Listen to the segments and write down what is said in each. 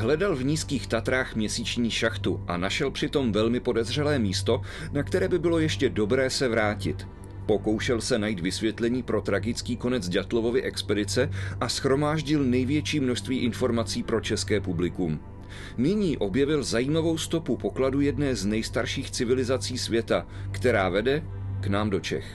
Hledal v Nízkých Tatrách měsíční šachtu a našel přitom velmi podezřelé místo, na které by bylo ještě dobré se vrátit. Pokoušel se najít vysvětlení pro tragický konec Ďatlovovy expedice a shromáždil největší množství informací pro české publikum. Nyní objevil zajímavou stopu pokladu jedné z nejstarších civilizací světa, která vede k nám do Čech.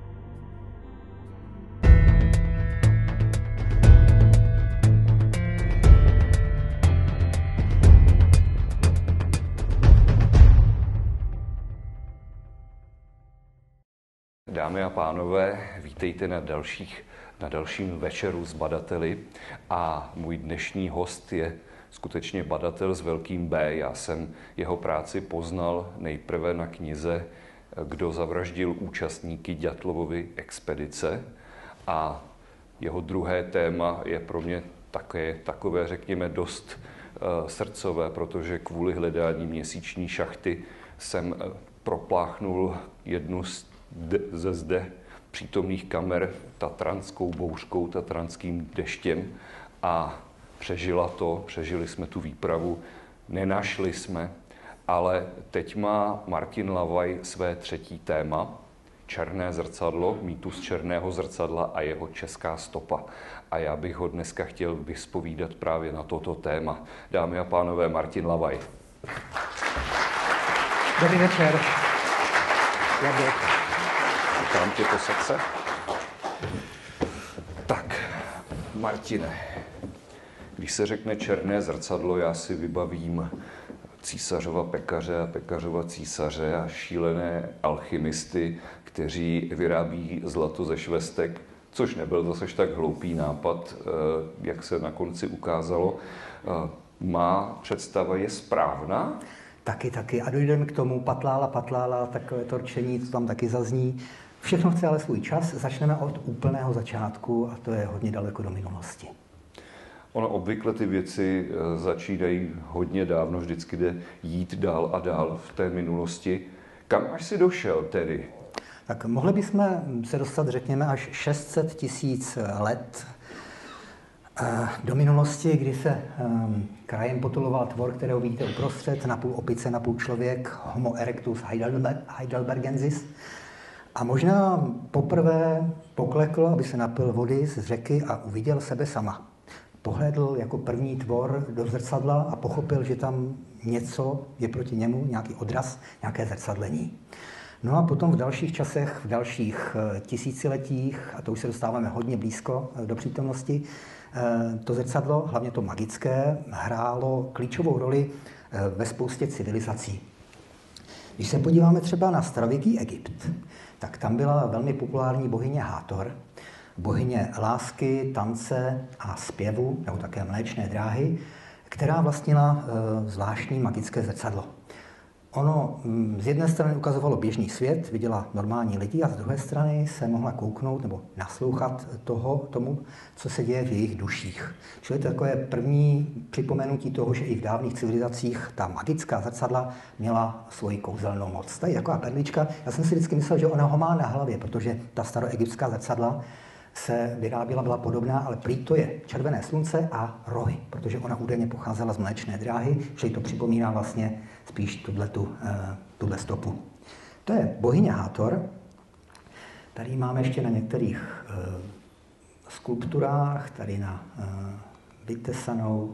Dámy a pánové, vítejte na dalším večeru s badateli a můj dnešní host je skutečně badatel s velkým B. Já jsem jeho práci poznal nejprve na knize Kdo zavraždil účastníky Ďatlovovy expedice a jeho druhé téma je pro mě takové řekněme dost srdcové, protože kvůli hledání měsíční šachty jsem propláchnul jednu ze zde přítomných kamer tatranskou bouřkou, tatranským deštěm a přežili jsme tu výpravu, nenašli jsme, ale teď má Martin Lavaj své třetí téma, Černé zrcadlo, mýtus černého zrcadla a jeho česká stopa. A já bych ho dneska chtěl vyspovídat právě na toto téma. Dámy a pánové, Martin Lavaj. Dobrý večer. Vítám tě po srdce. Tak, Martine, když se řekne černé zrcadlo, já si vybavím císařova pekaře a pekařova císaře a šílené alchymisty, kteří vyrábí zlato ze švestek, což nebyl zase tak hloupý nápad, jak se na konci ukázalo. Má představa je správná? Taky. A dojdeme k tomu patlála, takové to rčení, co tam taky zazní. Všechno chce ale svůj čas. Začneme od úplného začátku a to je hodně daleko do minulosti. Ono obvykle ty věci začínají hodně dávno, vždycky jde jít dál a dál v té minulosti. Kam až si došel tedy? Tak mohli bychom se dostat, řekněme, až 600 000 let do minulosti, kdy se krajem potuloval tvor, kterého vidíte uprostřed, napůl opice, napůl člověk, Homo erectus heidelbergensis. A možná poprvé poklekl, aby se napil vody z řeky a uviděl sebe sama. Pohlédl jako první tvor do zrcadla a pochopil, že tam něco je proti němu, nějaký odraz, nějaké zrcadlení. No a potom v dalších časech, v dalších tisíciletích, a to už se dostáváme hodně blízko do přítomnosti, to zrcadlo, hlavně to magické, hrálo klíčovou roli ve spoustě civilizací. Když se podíváme třeba na starověký Egypt, tak tam byla velmi populární bohyně Hátor, bohyně lásky, tance a zpěvu, nebo také mléčné dráhy, která vlastnila zvláštní magické zrcadlo. Ono z jedné strany ukazovalo běžný svět, viděla normální lidi a z druhé strany se mohla kouknout nebo naslouchat tomu, co se děje v jejich duších. Čili to je takové první připomenutí toho, že i v dávných civilizacích ta magická zrcadla měla svoji kouzelnou moc. Tady je taková perlička. Já jsem si vždycky myslel, že ona ho má na hlavě, protože ta staroegyptská zrcadla se vyráběla, byla podobná, ale prý to je červené slunce a rohy, protože ona údajně pocházela z mléčné dráhy, čili to připomíná vlastně spíš tuhle stopu. To je bohyně Hátor. Tady máme ještě na některých skulpturách, tady na vytesanou.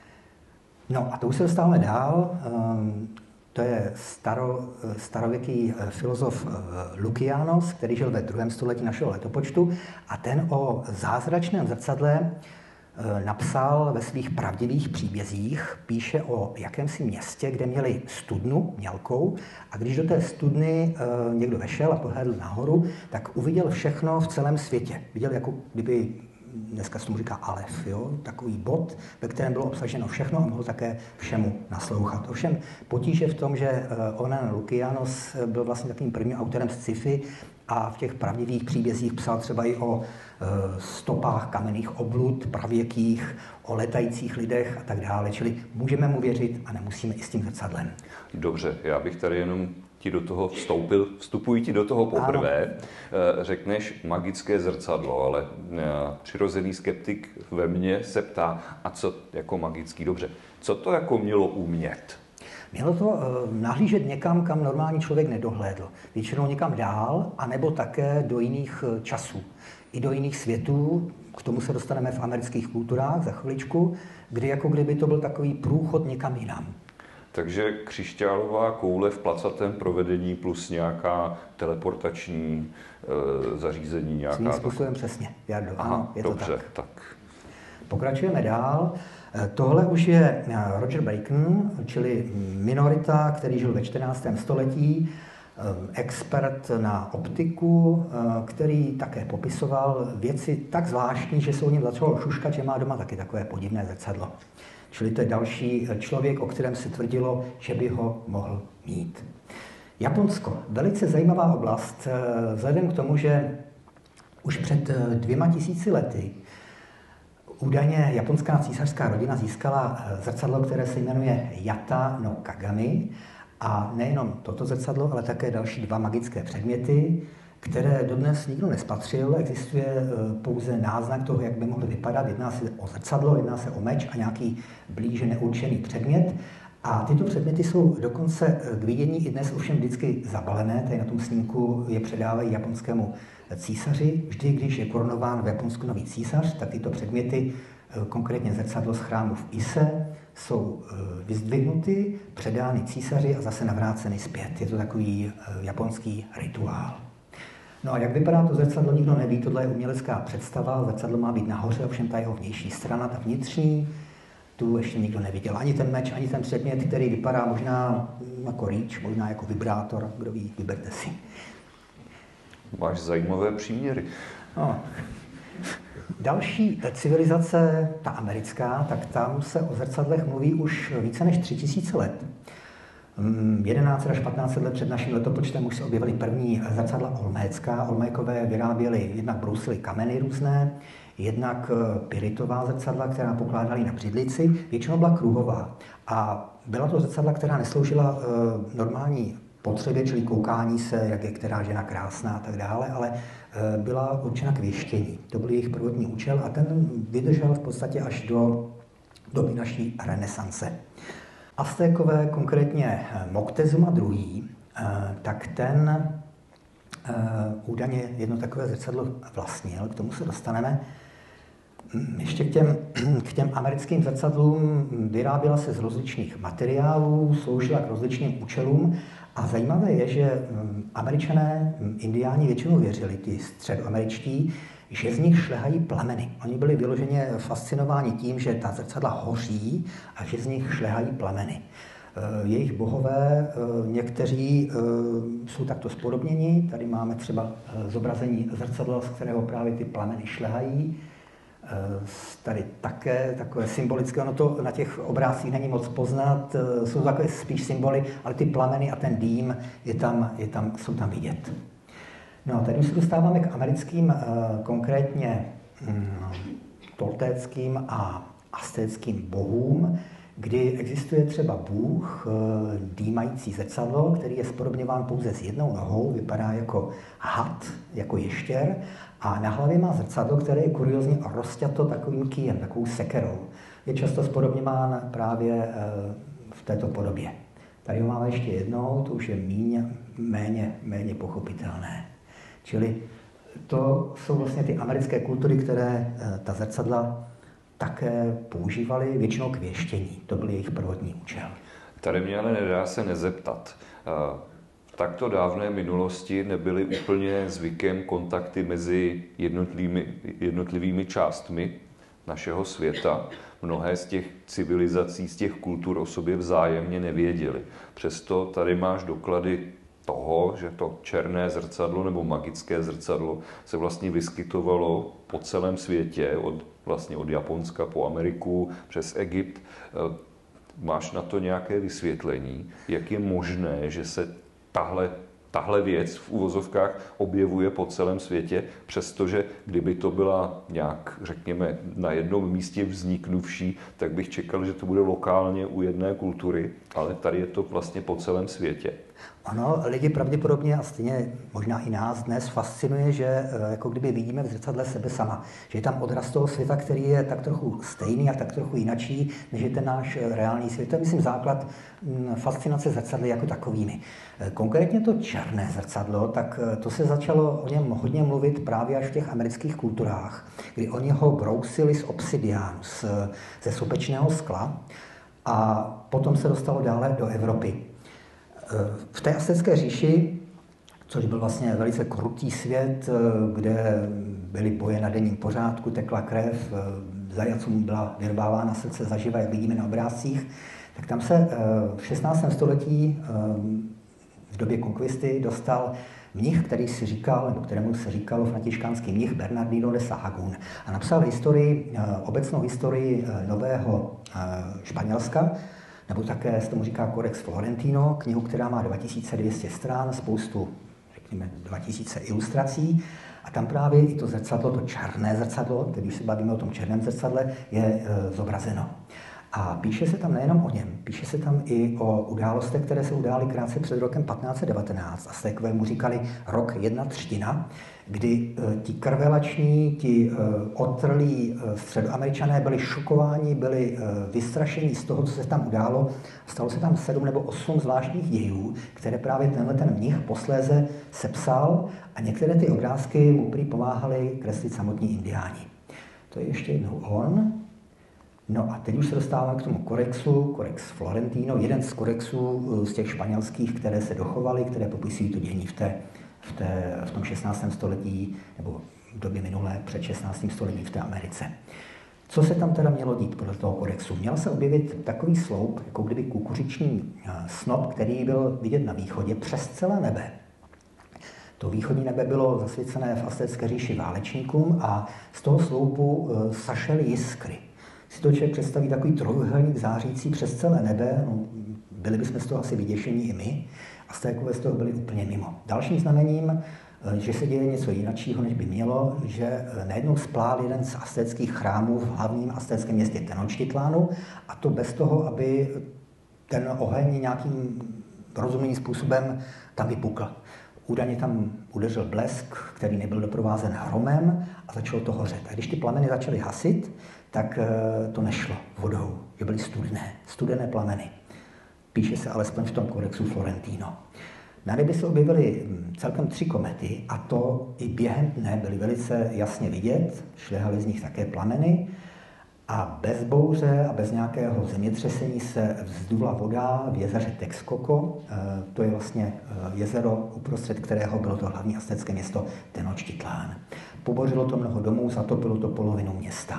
No a to už se dostáváme dál. To je starověký filozof Lukianos, který žil ve 2. století našeho letopočtu a ten o zázračném zrcadle napsal ve svých pravdivých příbězích, píše o jakémsi městě, kde měli studnu mělkou a když do té studny někdo vešel a pohlédl nahoru, tak uviděl všechno v celém světě. Viděl, jako kdyby, dneska se tomu říká alef, jo? Takový bod, ve kterém bylo obsaženo všechno a mohl také všemu naslouchat. Ovšem potíže v tom, že onen Lukianos byl vlastně takovým prvním autorem sci-fi a v těch pravdivých příbězích psal třeba i o stopách kamenných oblud, pravěkých, o letajících lidech a tak dále. Čili můžeme mu věřit a nemusíme i s tím zrcadlem. Dobře, já bych tady jenom ti do toho vstupuji ti do toho poprvé, řekneš magické zrcadlo, ale přirozený skeptik ve mně se ptá, a co jako magický, dobře, co to jako mělo umět? Mělo to nahlížet někam, kam normální člověk nedohlédl. Většinou někam dál, anebo také do jiných časů. I do jiných světů, k tomu se dostaneme v amerických kulturách za chviličku, kdy jako kdyby to byl takový průchod někam jinam. Takže křišťálová koule v placatém provedení plus nějaká teleportační zařízení. Nějaká. Svým způsobem přesně, Jardo. Ano, je dobře, to tak. Pokračujeme dál. Tohle už je Roger Bacon, čili minorita, který žil ve 14. století, expert na optiku, který také popisoval věci tak zvláštní, že se o něm začalo šuškat, že má doma taky takové podivné zrcadlo. Čili to je další člověk, o kterém se tvrdilo, že by ho mohl mít. Japonsko, velice zajímavá oblast, vzhledem k tomu, že už před 2000 lety údajně japonská císařská rodina získala zrcadlo, které se jmenuje Yata no Kagami. A nejenom toto zrcadlo, ale také další 2 magické předměty, které dodnes nikdo nespatřil. Existuje pouze náznak toho, jak by mohly vypadat. Jedná se o zrcadlo, jedná se o meč a nějaký blíže neurčený předmět. A tyto předměty jsou dokonce k vidění i dnes ovšem vždycky zabalené. Tady na tom snímku je předávají japonskému císaři. Vždy, když je korunován v Japonsku nový císař, tak tyto předměty, konkrétně zrcadlo z chrámu v Ise, jsou vyzdvihnuty, předány císaři a zase navráceny zpět. Je to takový japonský rituál. No a jak vypadá to zrcadlo, nikdo neví, tohle je umělecká představa, zrcadlo má být nahoře, ovšem ta jeho vnější strana, ta vnitřní, tu ještě nikdo neviděl. Ani ten meč, ani ten předmět, který vypadá možná jako rýč, možná jako vibrátor, kdo ví, vyberte si. Máš zajímavé příměry. No. Další civilizace, ta americká, tak tam se o zrcadlech mluví už více než 3000 let. 11 až 15 let před naším letopočtem už se objevily první zrcadla olmécká. Olmékové vyráběli, jednak brousili kameny různé, jednak pyritová zrcadla, která pokládali na břidlici, většinou byla kruhová. A byla to zrcadla, která nesloužila normální potřebě, čili koukání se, jak je která žena krásná a tak dále, ale byla určena k věštění. To byl jejich prvotní účel a ten vydržel v podstatě až do doby naší renesance. Aztékové, konkrétně Moctezuma II., tak ten údajně jedno takové zrcadlo vlastnil, k tomu se dostaneme. Ještě k těm americkým zrcadlům vyráběla se z rozličných materiálů, sloužila k rozličným účelům a zajímavé je, že Američané, Indiáni většinou věřili, ty středoameričtí, že z nich šlehají plameny. Oni byli vyloženě fascinováni tím, že ta zrcadla hoří a že z nich šlehají plameny. Jejich bohové, někteří jsou takto spodobněni. Tady máme třeba zobrazení zrcadla, z kterého právě ty plameny šlehají. Tady také takové symbolické, ono to na těch obrázcích není moc poznat, jsou takové spíš symboly, ale ty plameny a ten dým jsou tam vidět. No, tady už se dostáváme k americkým, konkrétně toltéckým a aztéckým bohům, kdy existuje třeba bůh dýmající zrcadlo, který je spodobňován pouze s jednou nohou, vypadá jako had, jako ještěr, a na hlavě má zrcadlo, které je kuriozně rozťato takovým kýjem, takovou sekerou. Je často spodobňován právě v této podobě. Tady ho máme ještě jednou, to už je méně pochopitelné. Čili to jsou vlastně ty americké kultury, které ta zrcadla také používali většinou k věštění. To byl jejich prvotní účel. Tady mě ale nedá se nezeptat. V takto dávné minulosti nebyly úplně zvykem kontakty mezi jednotlivými částmi našeho světa. Mnohé z těch civilizací, z těch kultur o sobě vzájemně nevěděly. Přesto tady máš doklady toho, že to černé zrcadlo nebo magické zrcadlo se vlastně vyskytovalo po celém světě, od Japonska po Ameriku, přes Egypt. Máš na to nějaké vysvětlení? Jak je možné, že se tahle věc v uvozovkách objevuje po celém světě, přestože kdyby to byla nějak, řekněme, na jednom místě vzniknuvší, tak bych čekal, že to bude lokálně u jedné kultury, ale tady je to vlastně po celém světě. Ono lidi pravděpodobně a stejně možná i nás dnes fascinuje, že jako kdyby vidíme v zrcadle sebe sama. Že je tam odraz toho světa, který je tak trochu stejný a tak trochu jinačí, než je ten náš reálný svět. To je, myslím, základ fascinace zrcadly jako takovými. Konkrétně to černé zrcadlo, tak to se začalo o něm hodně mluvit právě až v těch amerických kulturách, kdy oni ho brousili z obsidiánu, ze sopečného skla a potom se dostalo dále do Evropy. V té aztécké říši, což byl vlastně velice krutý svět, kde byly boje na denním pořádku, tekla krev, zajatcům byla vyrvávána srdce zaživa, jak vidíme na obrázcích, tak tam se v 16. století v době konkvisty dostal mnich, který si říkal, nebo kterému se říkalo františkánský mnich Bernardino de Sahagún. A napsal obecnou historii nového Španělska, nebo také se tomu říká Codex Florentino, knihu, která má 2200 stran, spoustu, řekněme, 2000 ilustrací. A tam právě i to zrcadlo, to černé zrcadlo, když se bavíme o tom černém zrcadle, je zobrazeno. A píše se tam nejenom o něm, píše se tam i o událostech, které se udály krátce před rokem 1519. Aztékové mu říkali rok 1 třtina, kdy ti krvelační, ti otrlí Středoameričané byli šokováni, byli vystrašení z toho, co se tam událo. Stalo se tam 7 nebo 8 zvláštních dějů, které právě ten mnich posléze sepsal a některé ty obrázky mu prý pomáhali kreslit samotní indiáni. To je ještě jednou on. No a teď už se dostáváme k tomu kodexu, Codex Florentino, jeden z kodexů z těch španělských, které se dochovaly, které popisují to dění v tom 16. století, nebo v době minulé, před 16. století v té Americe. Co se tam teda mělo dít podle toho kodexu? Měl se objevit takový sloup, jako kdyby kukuřiční snop, který byl vidět na východě přes celé nebe. To východní nebe bylo zasvěcené v aztécké říši válečníkům a z toho sloupu sašely jiskry. Si to člověk představí takový trojuhelník zářící přes celé nebe, no, byli bychom z toho asi vyděšení i my, Aztékové z toho byli úplně mimo. Dalším znamením, že se děje něco jiného, než by mělo, že najednou splál jeden z aztéckých chrámů v hlavním aztéckém městě Tenochtitlánu a to bez toho, aby ten oheň nějakým rozumným způsobem tam vypukl. Údajně tam udeřil blesk, který nebyl doprovázen hromem a začalo to hořet. A když ty plameny začaly hasit, tak to nešlo vodou, že byly studené plameny. Píše se alespoň v tom kodexu Florentino. Na nebi se objevily celkem 3 komety a to i během dne byly velice jasně vidět, šlehaly z nich také plameny a bez bouře a bez nějakého zemětřesení se vzdula voda v jezeře Texcoco. To je vlastně jezero, uprostřed kterého bylo to hlavní aztécké město Tenochtitlán. Pobořilo to mnoho domů, zatopilo to polovinu města.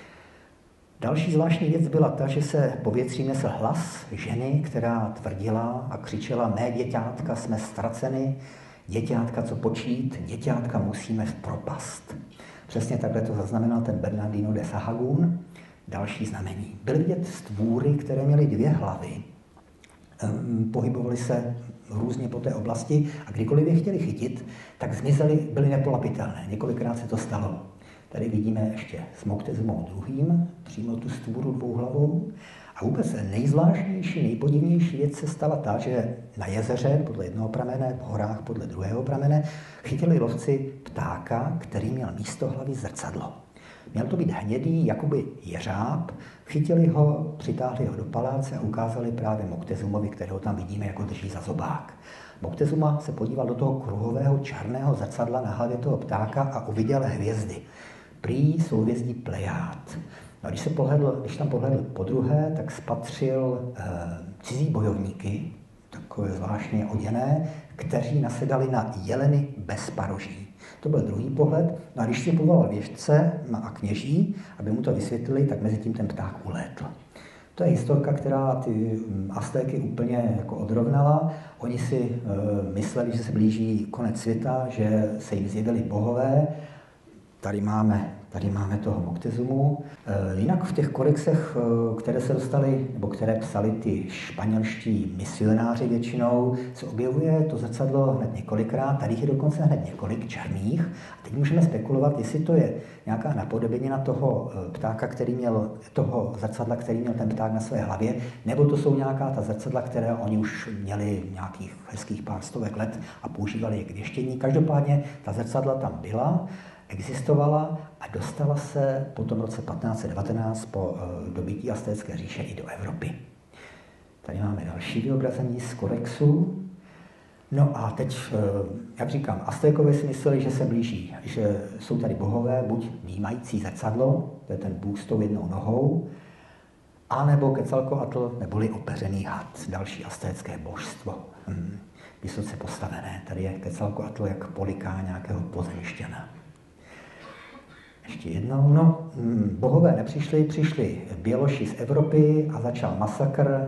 Další zvláštní věc byla ta, že se povětří nesl hlas ženy, která tvrdila a křičela: mé děťátka, jsme ztraceny, děťátka, co počít, děťátka, musíme v propast. Přesně takhle to zaznamenal ten Bernardino de Sahagún. Další znamení. Byly vidět stvůry, které měly 2 hlavy. Pohybovaly se různě po té oblasti a kdykoliv je chtěli chytit, tak zmizely, byly nepolapitelné. Několikrát se to stalo. Tady vidíme ještě s Moctezumou II., přímo tu stvůru dvouhlavou. A vůbec nejzvláštnější, nejpodivnější věc se stala ta, že na jezeře podle jednoho pramene, v horách podle druhého pramene, chytili lovci ptáka, který měl místo hlavy zrcadlo. Měl to být hnědý, jakoby jeřáb, chytili ho, přitáhli ho do paláce a ukázali právě Moctezumovi, kterého tam vidíme, jako drží za zobák. Moctezuma se podíval do toho kruhového černého zrcadla na hlavě toho ptáka a uviděl hvězdy. Prý souhvězdí Plejád. No, když tam pohledl podruhé, tak spatřil cizí bojovníky, takové zvláštně oděné, kteří nasedali na jeleny bez paroží. To byl druhý pohled. No a když si povolal věštce a kněží, aby mu to vysvětlili, tak mezi tím ten pták ulétl. To je historka, která ty Aztéky úplně jako odrovnala. Oni si mysleli, že se blíží konec světa, že se jim zjevili bohové. Tady máme toho Moctezumu. Jinak v těch kodexech, které se dostaly, nebo které psali ty španělští misionáři většinou, se objevuje to zrcadlo hned několikrát, tady je dokonce hned několik černých. A teď můžeme spekulovat, jestli to je nějaká napodobenina toho ptáka, toho zrcadla, který měl ten pták na své hlavě, nebo to jsou nějaká ta zrcadla, které oni už měli nějakých hezkých pár stovek let a používali je k věštění. Každopádně ta zrcadla tam byla, existovala a dostala se po tom roce 1519 po dobytí Aztécké říše i do Evropy. Tady máme další vyobrazení z kodexu. No a teď, jak říkám, Aztékové si mysleli, že se blíží, že jsou tady bohové, buď vnímající zrcadlo, to je ten bůh s tou jednou nohou, anebo Quetzalcoatl, neboli opeřený had, další aztécké božstvo. Vysoce postavené. Tady je Quetzalcoatl, jak poliká nějakého pozemišťana. Ještě jednou, bohové nepřišli, přišli běloši z Evropy a začal masakr,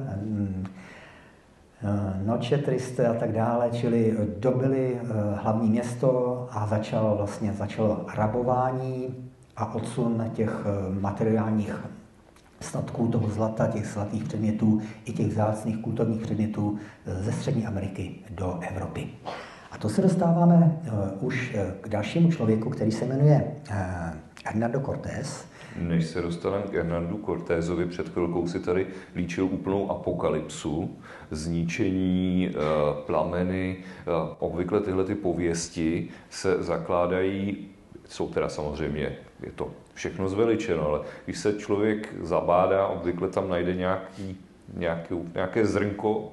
Noche Triste a tak dále, čili dobili hlavní město a začalo rabování a odsun těch materiálních statků, toho zlata, těch zlatých předmětů i těch vzácných kulturních předmětů ze Střední Ameriky do Evropy. A to se dostáváme už k dalšímu člověku, který se jmenuje Hernando Cortés. Než se dostaneme k Hernandu Cortézovi, před chvilkou si tady líčil úplnou apokalypsu, zničení, plameny. Obvykle tyhle ty pověsti se zakládají, jsou teda samozřejmě, je to všechno zveličeno, ale když se člověk zabádá, obvykle tam najde nějaké zrnko,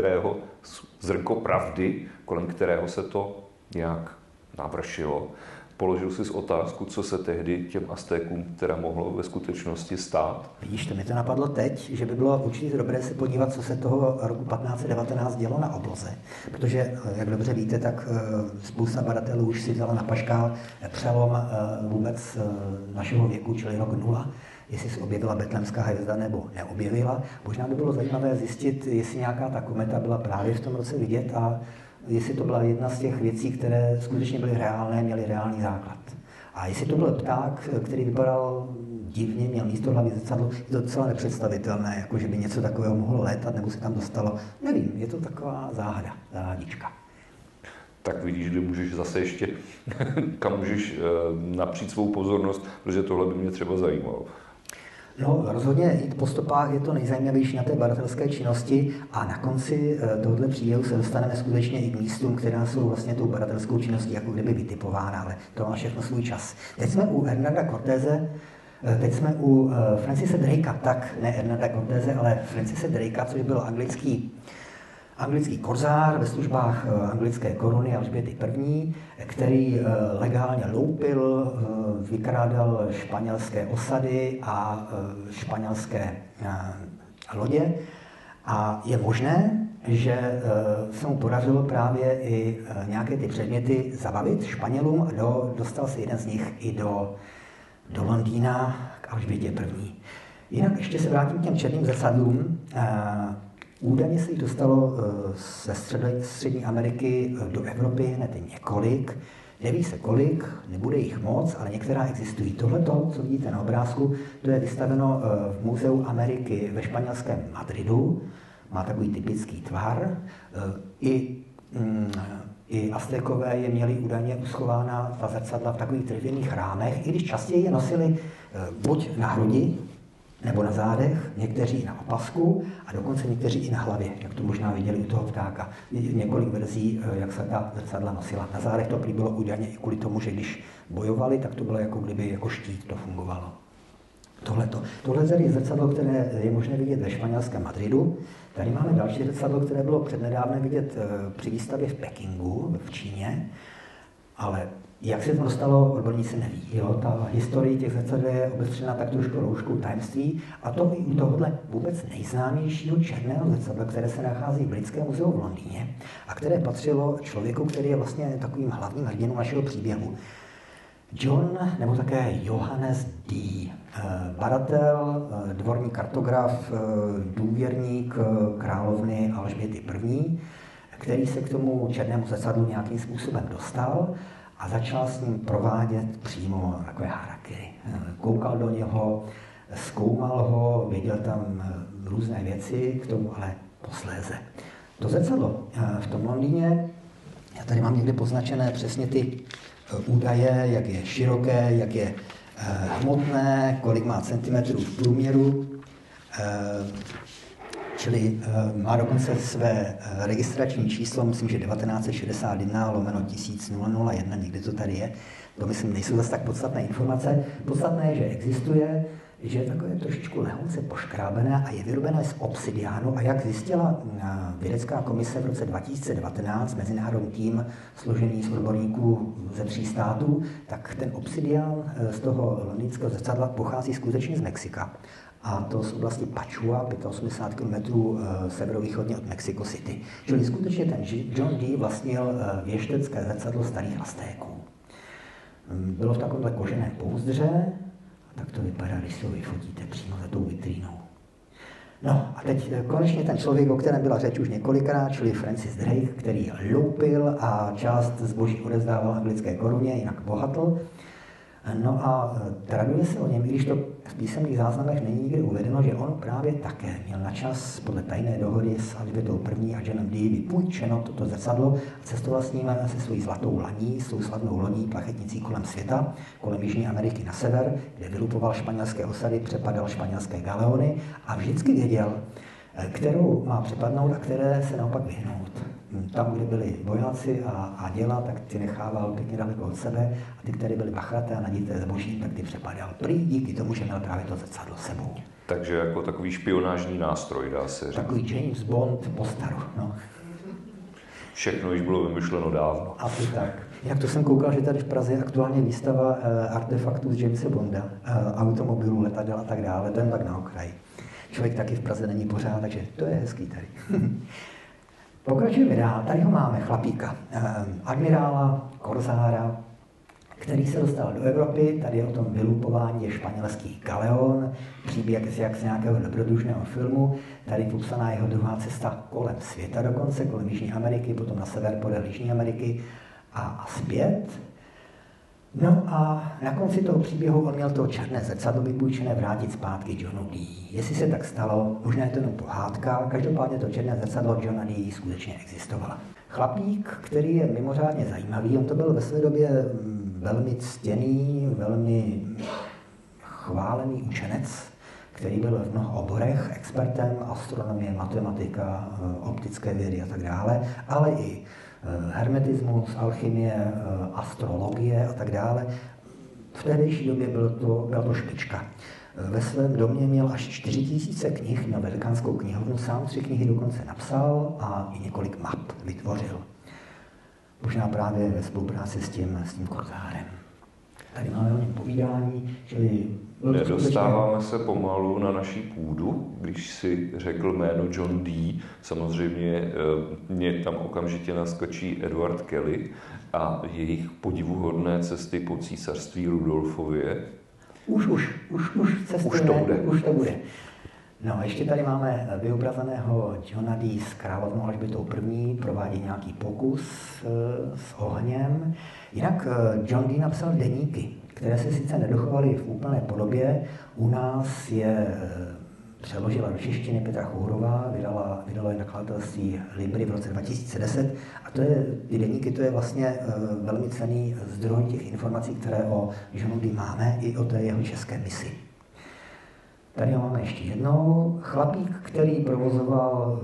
zrnko pravdy, kolem kterého se to nějak navršilo. Položil jsi otázku, co se tehdy těm Aztékům teda mohlo ve skutečnosti stát? Vidíš, to mi to napadlo teď, že by bylo určitě dobré se podívat, co se toho roku 1519 dělo na obloze. Protože, jak dobře víte, tak spousta badatelů už si vzala na paškál přelom vůbec našeho věku, čili rok 0. Jestli se objevila betlémská hvězda nebo neobjevila. Možná by bylo zajímavé zjistit, jestli nějaká ta kometa byla právě v tom roce vidět a jestli to byla jedna z těch věcí, které skutečně byly reálné, měly reálný základ. A jestli to byl pták, který vypadal divně, měl místo hlavy zrcadlo, je to docela nepředstavitelné, jako že by něco takového mohlo létat nebo se tam dostalo. Nevím, je to taková záhadička. Tak vidíš, že můžeš zase ještě, kam můžeš napřít svou pozornost, protože tohle by mě třeba zajímalo. No, rozhodně jít po stopách je to nejzajímavější na té badatelské činnosti a na konci tohoto příběhu se dostaneme skutečně i k místům, která jsou vlastně tou badatelskou činností jako kdyby vytipována, ale to má všechno svůj čas. Teď jsme u Hernanda Cortéze, teď jsme u Francise Drakea, tak ne Hernanda Cortéze, ale Francise Drakea, což byl anglický korzár ve službách anglické koruny Alžběty I., který legálně loupil, vykrádal španělské osady a španělské lodě. A je možné, že se mu podařilo právě i nějaké ty předměty zabavit Španělům a dostal se jeden z nich i do Londýna k Alžbětě I. Jinak ještě se vrátím k těm černým zrcadlům. Údajně se jich dostalo ze Střední Ameriky do Evropy hned několik. Neví se kolik, nebude jich moc, ale některá existují. Tohleto, co vidíte na obrázku, to je vystaveno v Muzeu Ameriky ve španělském Madridu. Má takový typický tvar. I Aztékové je měli údajně uschována ta zrcadla v takových dřevěných rámech, i když častěji je nosili buď na hrudi, nebo na zádech, někteří i na opasku a dokonce někteří i na hlavě, jak to možná viděli u toho ptáka. Několik verzí, jak se ta zrcadla nosila. Na zádech to prý bylo údajně i kvůli tomu, že když bojovali, tak to bylo jako kdyby jako štít to fungovalo. Tohle je zrcadlo, které je možné vidět ve španělském Madridu. Tady máme další zrcadlo, které bylo přednedávnem vidět při výstavě v Pekingu, v Číně, ale jak se to dostalo, odborníci neví. Jo? Ta historie těch zrcadel je obestřena tak trošku rouškou tajemství a to i u tohohle vůbec nejznámějšího černého zrcadla, které se nachází v Britském muzeu v Londýně a které patřilo člověku, který je vlastně takovým hlavním hrdinou našeho příběhu. John, nebo také Johannes Dee, badatel, dvorní kartograf, důvěrník královny Alžběty I., který se k tomu černému zrcadlu nějakým způsobem dostal a začal s ním provádět přímo takové harakiri. Koukal do něho, zkoumal ho, viděl tam různé věci, k tomu ale posléze. To zrcadlo v tom Londýně, já tady mám někde poznačené přesně ty údaje, jak je široké, jak je hmotné, kolik má centimetrů v průměru, čili má dokonce své registrační číslo, myslím, že 1961/1001, někde to tady je. To myslím, nejsou zase tak podstatné informace. Podstatné je, že existuje, že je takové trošičku lehonce poškrábené a je vyrobené z obsidiánu. A jak zjistila vědecká komise v roce 2019, mezinárodní tým složený z odborníků ze 3 států, tak ten obsidián z toho londýnského zrcadla pochází skutečně z Mexika. A to z oblasti Pachua, 85 km severovýchodně od Mexico City. Čili skutečně ten John Dee vlastnil věštecké zrcadlo starých Aztéků. Bylo v takovémhle koženém pouzdře, a tak to vypadá, když si ho vyfotíte přímo za tou vitrínou. No a teď konečně ten člověk, o kterém byla řeč už několikrát, čili Francis Drake, který loupil a část zboží odevzdával anglické koruně, jinak bohatl. No a traduje se o něm, i když to v písemných záznamech není nikdy uvedeno, že on právě také měl na čas podle tajné dohody s Alžbětou I. a Johnem Dee vypůjčeno toto zrcadlo a cestoval s ním se svojí zlatou laní, s tou slavnou lodí plachetnicí kolem světa, kolem Jižní Ameriky na sever, kde vylupoval španělské osady, přepadal španělské galeony a vždycky věděl, kterou má přepadnout a které se naopak vyhnout. Tam, kde byli vojáci a děla, tak ty nechával pěkně daleko od sebe a ty, které byly bachraté a nadité zboží, tak ty přepadal. Prý díky tomu, že měl právě to zrcadlo sebou. Takže jako takový špionážní nástroj, dá se říct. Takový James Bond po staru, no. Všechno již bylo vymyšleno dávno. Asi tak. Jak to jsem koukal, že tady v Praze je aktuálně výstava artefaktů z Jamesa Bonda, automobilů, letadel a tak dále, ten tak na okraji. Člověk taky v Praze není pořád, takže to je hezký tady. Pokračujeme dál. Tady ho máme, chlapíka, admirála, korzára, který se dostal do Evropy. Tady je o tom vylupování, je španělský galeon, příběh jak z nějakého dobrodružného filmu. Tady popsaná jeho druhá cesta kolem světa dokonce, kolem Jižní Ameriky, potom na sever podél Jižní Ameriky a zpět. No a na konci toho příběhu on měl to černé zrcadlo vypůjčené vrátit zpátky Johnu Dee. Jestli se tak stalo, možná je to jenom pohádka, každopádně to černé zrcadlo Johna Dee skutečně existovalo. Chlapík, který je mimořádně zajímavý, on to byl ve své době velmi ctěný, velmi chválený učenec, který byl v mnoha oborech expertem, astronomie, matematika, optické vědy a tak dále, ale i hermetismus, alchymie, astrologie a tak dále. V tehdejší době byla to špička. Ve svém domě měl až 4000 knih, měl velikánskou knihovnu, sám 3 knihy dokonce napsal a i několik map vytvořil. Možná právě ve spolupráci s tím korzárem. Tady máme o něm povídání, čili... Nedostáváme se pomalu na naší půdu, když si řekl jméno John Dee. Samozřejmě mě tam okamžitě naskočí Edward Kelly a jejich podivuhodné cesty po císařství Rudolfově. Už to bude. No, ještě tady máme vyobrazeného Johna Dee s královnou Alžbětou I. Provádí nějaký pokus s ohněm. Jinak John Dee napsal deníky, které se sice nedochovaly v úplné podobě. U nás je přeložila do češtiny Petra Chourová, vydalo je nakladatelství Libry v roce 2010. A ty deníky, to je vlastně velmi cenný zdroj těch informací, které o Johnu Dee máme, i o té jeho české misi. Tady ho máme ještě jednou. Chlapík, který provozoval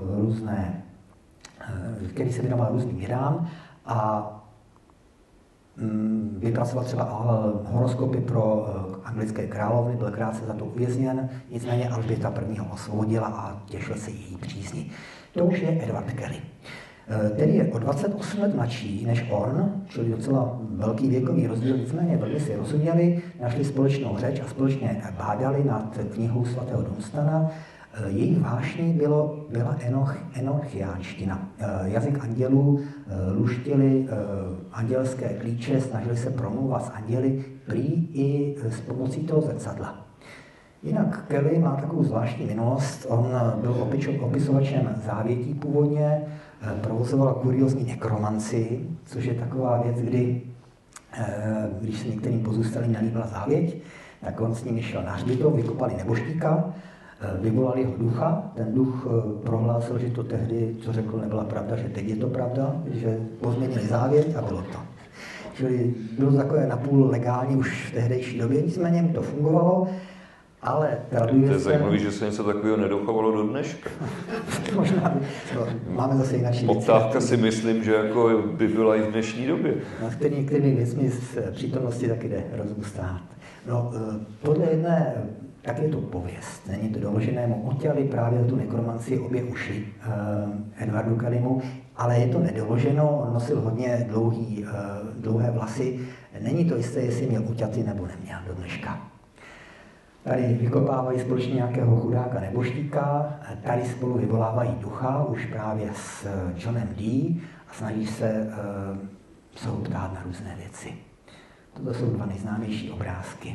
který se věnoval různým vědám a vypracoval třeba horoskopy pro anglické královny, byl krátce za to uvězněn, nicméně Alžběta I. ho osvobodila a těšil se její přízni. To už je Edward Kelly, který je o 28 let mladší než on, čili docela velký věkový rozdíl, nicméně velmi si rozuměli, našli společnou řeč a společně bádali nad knihou svatého Dunstana. Jejich vášní byla enochiánština. Jazyk andělů, luštili andělské klíče, snažili se promluvat s anděli, prý i s pomocí toho zrcadla. Jinak Kelly má takovou zvláštní minulost. On byl opisovačem závětí původně, provozoval kuriózní nekromanci, což je taková věc, kdy Když se některým pozůstalým nelíbila závěť, tak on s nimi šel na hřbitov, vykopali nebožtíka, vyvolali jeho ducha, ten duch prohlásil, že to tehdy, co řekl, nebyla pravda, že teď je to pravda, že pozměnili závěť a bylo to. Čili bylo to takové napůl legální už v tehdejší době, nicméně mu to fungovalo, ale traduje se... To je zajímavé, že se něco takového nedochovalo do dneška. Možná, no, máme zase jinak. Poptávka si myslím, že jako by byla i v dnešní době. No, některými věcmi z přítomnosti taky jde rozůstat. No, podle jedné, tak je to pověst, není to doložené, mu utěli právě tu nekromanci obě uši Edvardu Kalimu, ale je to nedoloženo, on nosil hodně dlouhé vlasy, není to jisté, jestli měl uťaty nebo neměl do dneška. Tady vykopávají společně nějakého chudáka nebožtíka, tady spolu vyvolávají ducha, už právě s Johnem Dee a snaží se ho ptát na různé věci. Toto jsou dva nejznámější obrázky.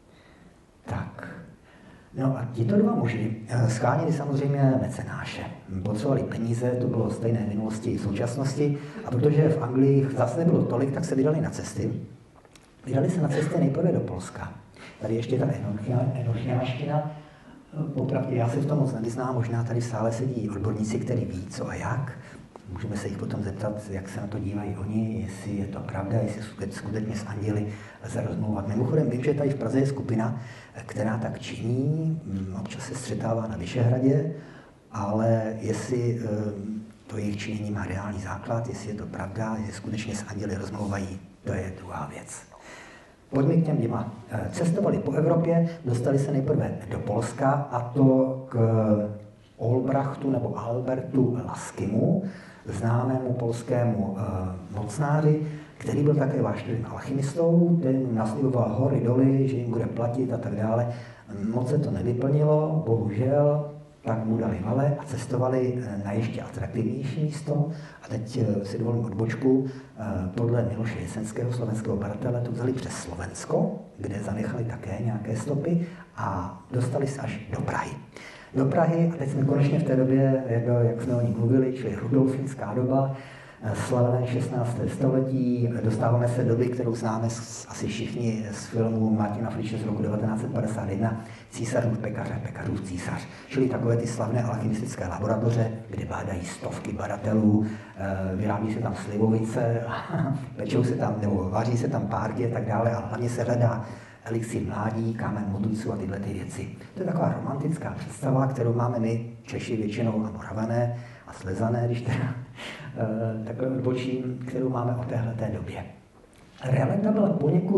Tak. No a tito dva muži scháněli samozřejmě mecenáše. Potřebovali peníze, to bylo stejné v minulosti i v současnosti, a protože v Anglii zase nebylo tolik, tak se vydali na cesty. Vydali se na cesty nejprve do Polska. Tady ještě ta enochiáština. Popravdě já se v tom moc nevyznám, možná tady v sále sedí odborníci, kteří ví, co a jak. Můžeme se jich potom zeptat, jak se na to dívají oni, jestli je to pravda, jestli skutečně s anděli lze rozmlouvat. Mimochodem vím, že tady v Praze je skupina, která tak činí, občas se střetává na Vyšehradě, ale jestli to jejich činění má reálný základ, jestli je to pravda, jestli skutečně s anděli rozmlouvají, to je druhá věc. Pojďme k těm dvěma. Cestovali po Evropě, dostali se nejprve do Polska, a to k Olbrachtu nebo Albertu Laskimu, známému polskému mocnáři, který byl také vášnivým alchymistou, ten nasliboval hory doly, že jim bude platit a tak dále. Moc se to nevyplnilo, bohužel, tak mu dali vale a cestovali na ještě atraktivnější místo. A teď si dovolím odbočku. Podle Miloše Jesenského, slovenského badatele, to vzali přes Slovensko, kde zanechali také nějaké stopy a dostali se až do Prahy. Do Prahy, a teď jsme konečně v té době, jak jsme o ní mluvili, čili rudolfínská doba, slavené 16. století, dostáváme se do doby, kterou známe asi všichni z filmu Martina Friče z roku 1951, Císařův pekař a pekařův císař. Čili takové ty slavné alchymistické laboratoře, kde bádají stovky badatelů, vyrábí se tam slivovice, pečou se tam, nebo vaří se tam párky a tak dále, a hlavně se hledá elixír mládí, kámen modlíců a tyhle ty věci. To je taková romantická představa, kterou máme my, Češi většinou, a Moravané a Slezané, když teda takhle odbočím, kterou máme o téhleté době. Realita byla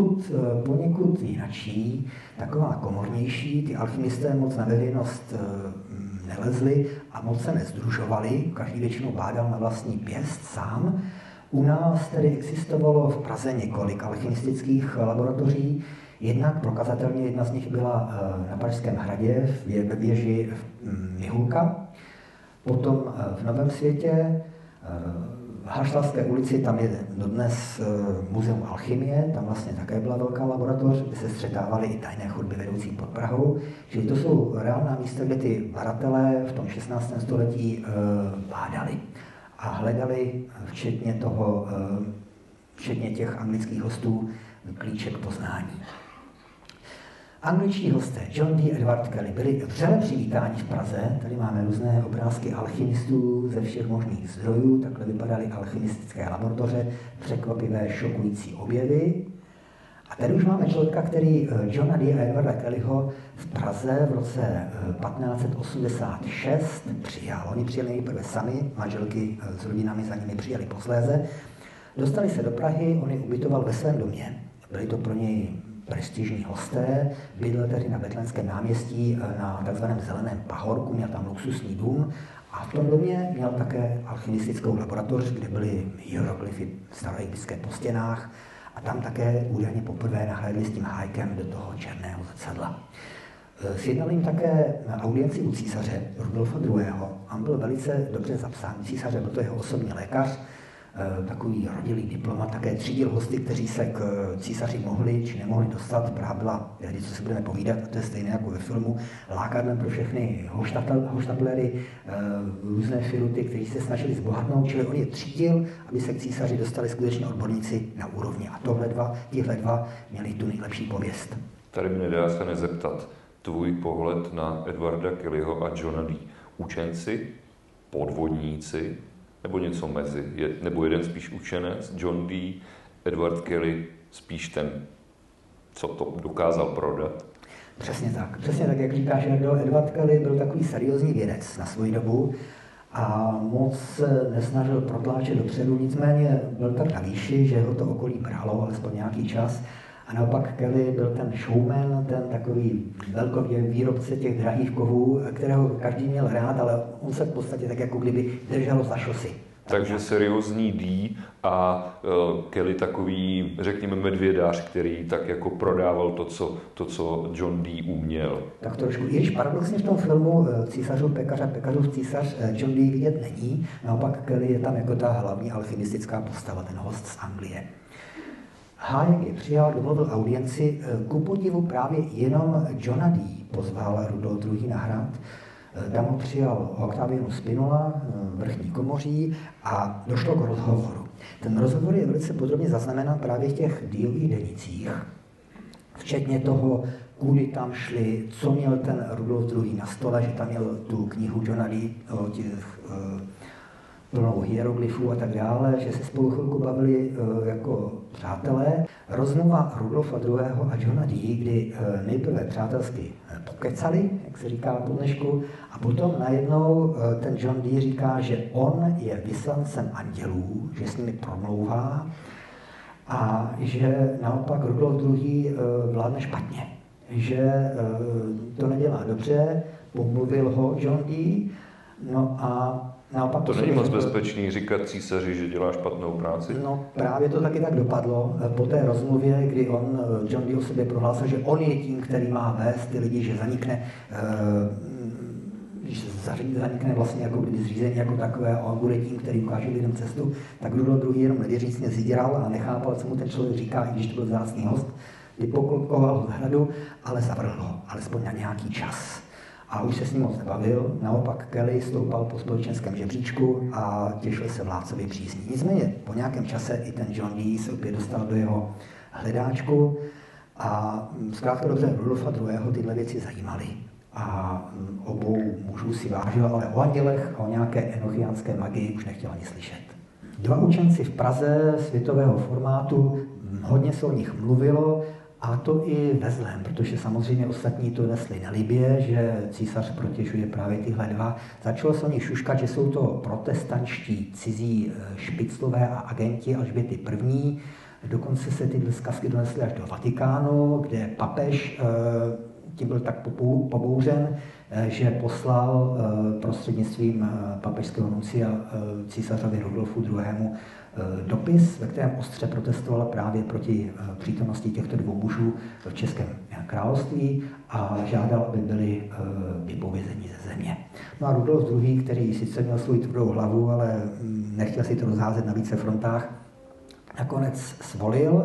poněkud jinačí, taková komornější, ty alchymisté moc na veřejnost nelezli a moc se nezdružovali, každý většinou bádal na vlastní pěst sám. U nás tedy existovalo v Praze několik alchymistických laboratoří. Jednak prokazatelně jedna z nich byla na Pražském hradě ve věži Mihulka, potom v Novém Světě, v Haštalské ulici, tam je dodnes muzeum alchymie, tam vlastně také byla velká laboratoř, kde se střetávaly i tajné chodby vedoucí pod Prahou. Čili to jsou reálná místa, kde ty badatelé v tom 16. století bádali a hledali, včetně těch anglických hostů, klíček poznání. Angličtí hosté John Dee, Edward Kelly byli vřele přivítáni v Praze. Tady máme různé obrázky alchymistů ze všech možných zdrojů. Takhle vypadaly alchymistické laboratoře, překvapivé, šokující objevy. A tady už máme člověka, který Johna Dee a Edwarda Kellyho v Praze v roce 1586 přijal. Oni přijeli nejprve sami, manželky s rodinami za nimi přijeli posléze. Dostali se do Prahy, on je ubytoval ve svém domě. Byli to pro něj prestižní hosté, bydlel tedy na Betlémském náměstí na takzvaném Zeleném pahorku, měl tam luxusní dům a v tom domě měl také alchymistickou laboratoř, kde byly hieroglyfy staroegyptské po stěnách a tam také údajně poprvé nahlédli s tím hájkem do toho černého zrcadla. Sjednal jim také audienci u císaře Rudolfa II. On byl velice dobře zapsán. Císaře byl to jeho osobní lékař, takový rodilý diplomat, také třídil hosty, kteří se k císaři mohli či nemohli dostat. Praha byla, co si budeme povídat, a to je stejné jako ve filmu, lákadlem pro všechny hoštaplery, různé firuty, kteří se snažili zbohatnout, čili on je třídil, aby se k císaři dostali skutečně odborníci na úrovni. A tihle dva měli tu nejlepší pověst. Tady mi nedá se nezeptat tvůj pohled na Edwarda Kellyho a Johna Dee. Učenci, podvodníci, nebo něco mezi? Nebo jeden spíš učenec, John Dee, Edward Kelly spíš ten, co to dokázal prodat? Přesně tak, jak říkáš, Edward Kelly byl takový seriózní vědec na svou dobu a moc se nesnažil protláčet dopředu, nicméně byl tak na výši, že ho to okolí bralo alespoň nějaký čas. A naopak Kelly byl ten showman, ten takový velkový výrobce těch drahých kovů, kterého každý měl rád, ale on se v podstatě tak jako kdyby držel za šosy. Takže seriózní Dee a Kelly takový, řekněme, medvědář, který tak jako prodával to, co John Dee uměl. Tak trošku, i když paradoxně v tom filmu Císařův pekař a pekařův císař John Dee vidět není, naopak Kelly je tam jako ta hlavní alchymistická postava, ten host z Anglie. Hájek je přijal, domluvil audienci, ku podivu právě jenom Johna Dee pozval Rudolf II. Na hrad. Tam ho přijal Octavianus Spinola, vrchní komoří, a došlo k rozhovoru. Ten rozhovor je velice podrobně zaznamenán právě v těch Deeových denících, včetně toho, kudy tam šli, co měl ten Rudolf II. Na stole, že tam měl tu knihu Johna Dee o těch plnou hieroglyfů a tak dále, že se spolu chvilku bavili jako přátelé. Rozmluva Rudolfa II. A Johna Dee, kdy nejprve přátelsky pokecali, jak se říká po dnešku, a potom najednou ten John Dee říká, že on je vyslancem andělů, že s nimi promlouvá a že naopak Rudolf II. Vládne špatně, že to nedělá dobře, pomluvil ho John Dee, no a naopak to není moc bezpečný říkat císaři, že dělá špatnou práci? No právě to taky tak dopadlo. Po té rozmluvě, kdy John Dee o sobě prohlásil, že on je tím, který má vést ty lidi, že zanikne vlastně jako zřízení jako takové a on bude tím, který ukáže lidem cestu, tak Rudolf II. Jenom nevěřícně zíral a nechápal, co mu ten člověk říká, i když to byl vzácný host. Vypoklopkoval z hradu, ale zavrhl ho, alespoň na nějaký čas. A už se s ním moc nebavil, naopak Kelly stoupal po společenském žebříčku a těšil se vládcovi přízní. Nicméně po nějakém čase i ten John Dee se opět dostal do jeho hledáčku a zkrátka dobře Rudolfa II. Tyhle věci zajímaly. A obou mužů si vážil, ale o andělech a o nějaké enochiánské magii už nechtěl ani slyšet. Dva učenci v Praze světového formátu, hodně se o nich mluvilo, a to i ve zlém, protože samozřejmě ostatní to nesli nelibě, že císař protěžuje právě tyhle dva. Začalo se o nich šuškat, že jsou to protestančtí cizí špiclové a agenti Alžběty I. Dokonce se tyhle zkazky donesly až do Vatikánu, kde papež tím byl tak pobouřen, že poslal prostřednictvím papežského nuncia císařovi Rudolfu II. Dopis, ve kterém ostře protestoval právě proti přítomnosti těchto dvou mužů v Českém království a žádal, aby byli vypovězeni ze země. No a Rudolf II., který sice měl svou tvrdou hlavu, ale nechtěl si to rozházet na více frontách, nakonec svolil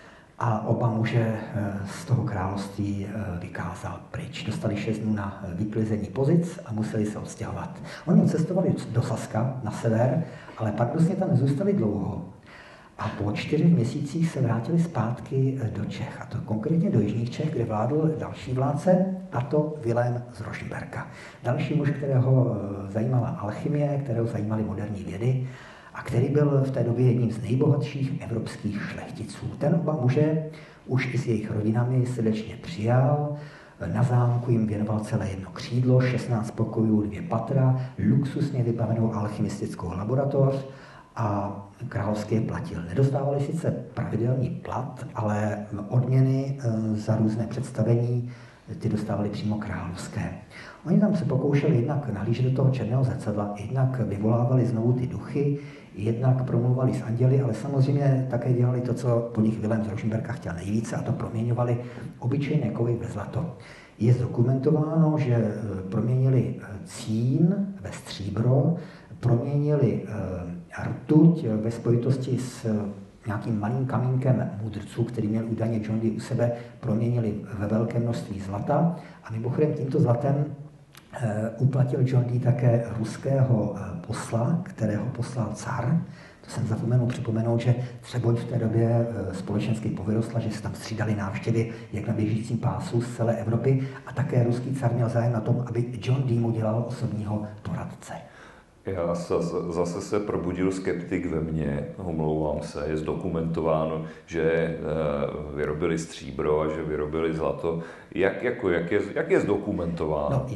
a oba muže z toho království vykázal pryč. Dostali 6 dnů na vyklizení pozic a museli se odstěhovat. Oni cestovali do Saska na sever, ale pak vlastně tam nezůstali dlouho. A po 4 měsících se vrátili zpátky do Čech, a to konkrétně do jižních Čech, kde vládl další vládce, a to Vilém z Rožmberka. Další muž, kterého zajímala alchymie, kterého zajímaly moderní vědy, a který byl v té době jedním z nejbohatších evropských šlechticů. Ten oba muže už i s jejich rodinami srdečně přijal, na zámku jim věnoval celé jedno křídlo, 16 pokojů, 2 patra, luxusně vybavenou alchymistickou laboratoř a královský je platil. Nedostávali sice pravidelný plat, ale odměny za různé představení ty dostávali přímo královské. Oni tam se pokoušeli jednak nahlížet do toho černého zrcadla, jednak vyvolávali znovu ty duchy, jednak promluvali s anděli, ale samozřejmě také dělali to, co po nich Vilém z Rožmberka chtěl nejvíce, a to proměňovali obyčejné kovy ve zlato. Je zdokumentováno, že proměnili cín ve stříbro, proměnili rtuť ve spojitosti s nějakým malým kamínkem mudrců, který měl údajně John Dee u sebe, proměnili ve velké množství zlata. A mimochodem tímto zlatem uplatil John Dee také ruského posla, kterého poslal car. To jsem zapomenul připomenout, že Třeboň v té době společensky povyrostla, že se tam střídali návštěvy jak na běžícím pásu z celé Evropy a také ruský car měl zájem na tom, aby John Dee mu dělal osobního poradce. Já zase se probudil skeptik ve mně, omlouvám se, je zdokumentováno, že vyrobili stříbro a že vyrobili zlato. Jak je zdokumentováno? No,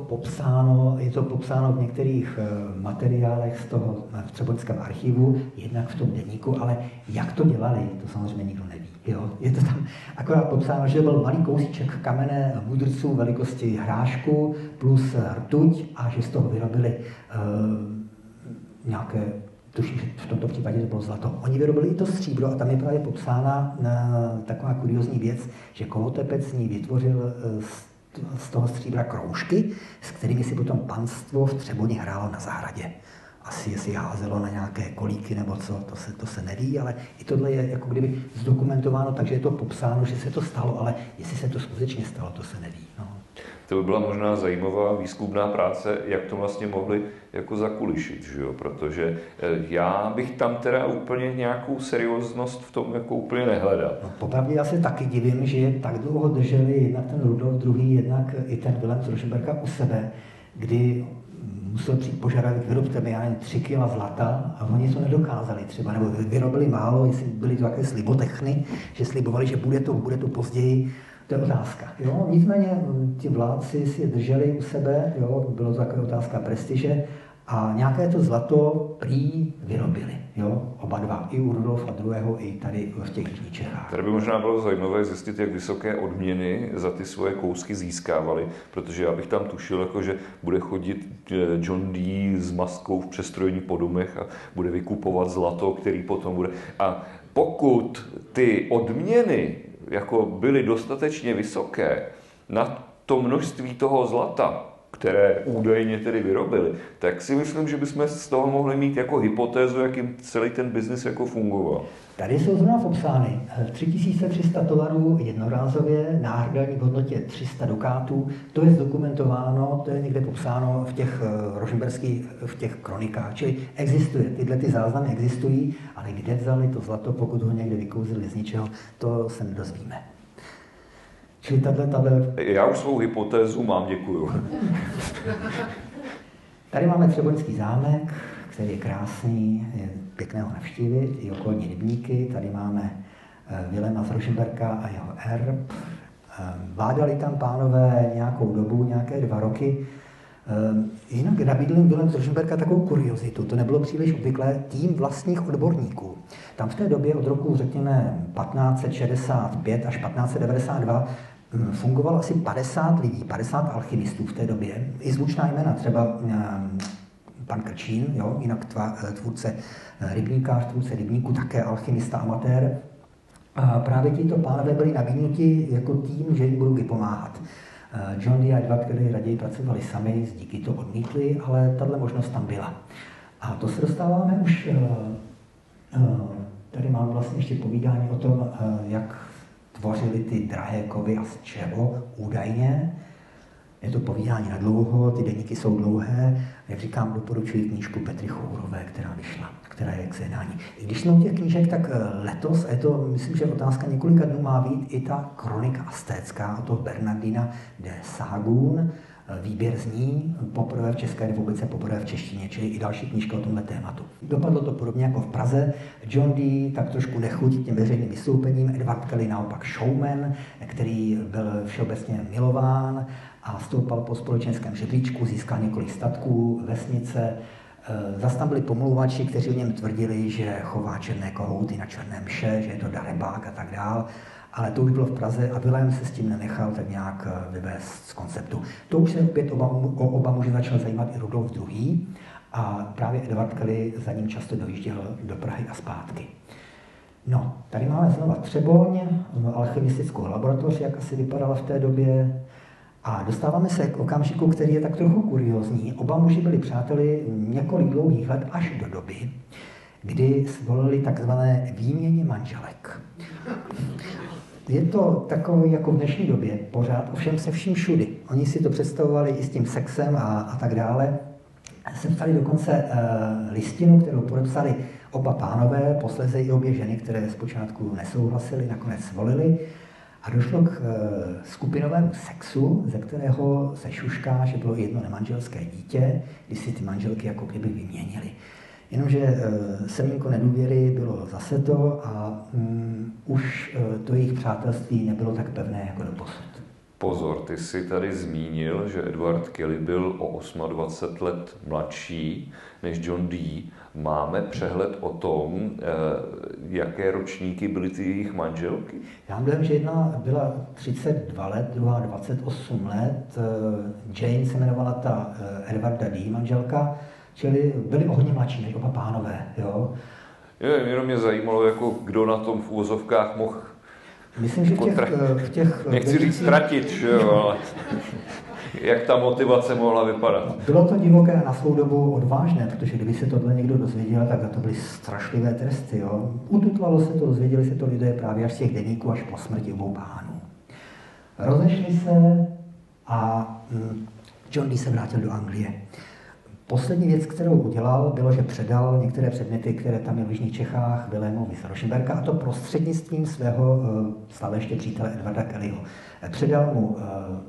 je to popsáno v některých materiálech z toho v Třeboňském archivu, jednak v tom deníku, ale jak to dělali, to samozřejmě nikdo neví. Jo? Je to tam akorát popsáno, že byl malý kousíček kamene mudrců velikosti hrášku plus rtuť a že z toho vyrobili nějaké, tuším, že v tomto případě to bylo zlato. Oni vyrobili i to stříbro a tam je právě popsána taková kuriózní věc, že Kolotepec z ní vytvořil z toho stříbra kroužky, s kterými si potom panstvo v Třeboni hrálo na zahradě. Asi jestli házelo na nějaké kolíky nebo co, to se neví, ale i tohle je jako kdyby zdokumentováno, takže je to popsáno, že se to stalo, ale jestli se to skutečně stalo, to se neví. No. To by byla možná zajímavá výzkumná práce, jak to vlastně mohli jako zakulišit, že jo? Protože já bych tam teda úplně nějakou serióznost v tom jako úplně nehledal. No, popravdě já se taky divím, že tak dlouho drželi jednak ten Rudolf II, jednak i ten Vilém z Rožmberka u sebe, kdy musel přijít požadavek, vyrobte mi 3 kg zlata a oni to nedokázali třeba, nebo vyrobili málo, jestli byli to také slibotechny, že slibovali, že bude to později. To je otázka. Jo? Nicméně ti vládci si je drželi u sebe, jo? Bylo to taková otázka prestiže a nějaké to zlato prý vyrobili. Jo? Oba dva, i u Rudolfa II. I tady v těch jižních Čechách. Tady by možná bylo zajímavé zjistit, jak vysoké odměny za ty svoje kousky získávali, protože já bych tam tušil, jako, že bude chodit John Dee s maskou v přestrojení po domech a bude vykupovat zlato, který potom bude. A pokud ty odměny jako byly dostatečně vysoké na to množství toho zlata, které údajně tedy vyrobili, tak si myslím, že bychom z toho mohli mít jako hypotézu, jak jim celý ten biznis jako fungoval. Tady jsou zrovna popsány 3300 tovarů jednorázově, náhrdelní v hodnotě 300 dukátů. To je zdokumentováno, to je někde popsáno v těch rožmberských, v těch kronikách. Čili existuje, tyhle ty záznamy existují, ale kde vzali to zlato, pokud ho někde vykouzili z ničeho, to se nedozvíme. Čili tato... Já už svou hypotézu mám, děkuju. Tady máme Třeboňský zámek, který je krásný, je pěkné ho navštívit, i okolní rybníky. Tady máme Viléma z Rožmberka a jeho erb. Vládali tam pánové nějakou dobu, nějaké 2 roky. Jinak nabídl jim Vilém z Rožmberka takovou kuriozitu, to nebylo příliš obvyklé, tým vlastních odborníků. Tam v té době od roku, řekněme, 1565 až 1592 fungovalo asi 50 lidí, 50 alchymistů v té době, i zvučná jména, třeba pan Krčín, jo, jinak tvůrce rybníkář, tvůrce rybníku, také alchymista, amatér. A právě tito pánové byli nabídnuti jako tým, že jim budou vypomáhat. John Dee a Edward, kteří raději pracovali sami, díky to odmítli, ale tahle možnost tam byla. A to se dostáváme už, tady mám vlastně ještě povídání o tom, jak tvořili ty drahé kovy a z čeho údajně. Je to povídání na dlouho, ty deníky jsou dlouhé. Jak říkám, doporučuji knížku Petry Chourové, která vyšla, která je k zjednání. I když jsme u těch knížek, tak letos, a je to, myslím, že otázka několika dnů, má být i ta kronika astécká od toho Bernardina de Sahagún. Výběr z ní poprvé v České republice, poprvé v češtině, čili i další knížka o tomhle tématu. Dopadlo to podobně jako v Praze. John Dee tak trošku nechuť těm veřejným vystoupením, Edward Kelly naopak showman, který byl všeobecně milován a stoupal po společenském žebříčku, získal několik statků, vesnice. Zas tam byli pomlouvači, kteří o něm tvrdili, že chová černé kohouty na černé mše, že je to darebák a tak dál. Ale to už bylo v Praze a Vilém se s tím nenechal tak nějak vyvést z konceptu. To už se opět oba muži začal zajímat i Rudolf II. A právě Edward Kelly za ním často dojížděl do Prahy a zpátky. No, tady máme znova Třeboň, alchymistickou laboratoř, jak asi vypadala v té době. A dostáváme se k okamžiku, který je tak trochu kuriózní. Oba muži byli přáteli několik dlouhých let až do doby, kdy zvolili takzvané výměně manželek. Je to takové jako v dnešní době pořád, ovšem se vším všudy. Oni si to představovali i s tím sexem a tak dále. Sepsali dokonce listinu, kterou podepsali oba pánové, posléze i obě ženy, které zpočátku nesouhlasily, nakonec svolili. A došlo k skupinovému sexu, ze kterého se šušká, že bylo jedno nemanželské dítě, kdy si ty manželky jako kdyby vyměnily. Jenomže semínko nedůvěry bylo zase to a už to jejich přátelství nebylo tak pevné jako doposud. Pozor, ty jsi tady zmínil, že Edward Kelly byl o 28 let mladší než John Dee. Máme přehled o tom, jaké ročníky byly ty jejich manželky? Já mám, že jedna byla 32 let, druhá 28 let. Jane se jmenovala ta Edwarda Dee manželka, čili byli o hodně mladší než oba pánové. Jo? Jenom mě zajímalo, jako kdo na tom v úvozovkách mohl. Myslím, že v těch nechci říct ztratit, že jo, ale jak ta motivace mohla vypadat? Bylo to divoké a na svou dobu odvážné, protože kdyby se tohle někdo dozvěděl, tak to byly strašlivé tresty. Jo. Ututlalo se to, dozvěděli se to lidé právě až z těch deníků, až po smrti obou pánů. Rozešli se a John Dee se vrátil do Anglie. Poslední věc, kterou udělal, bylo, že předal některé předměty, které tam měl v Jižních Čechách, Wilhelmovi z Rosenberga, a to prostřednictvím svého stále ještě přítele Edwarda Kellyho. Předal mu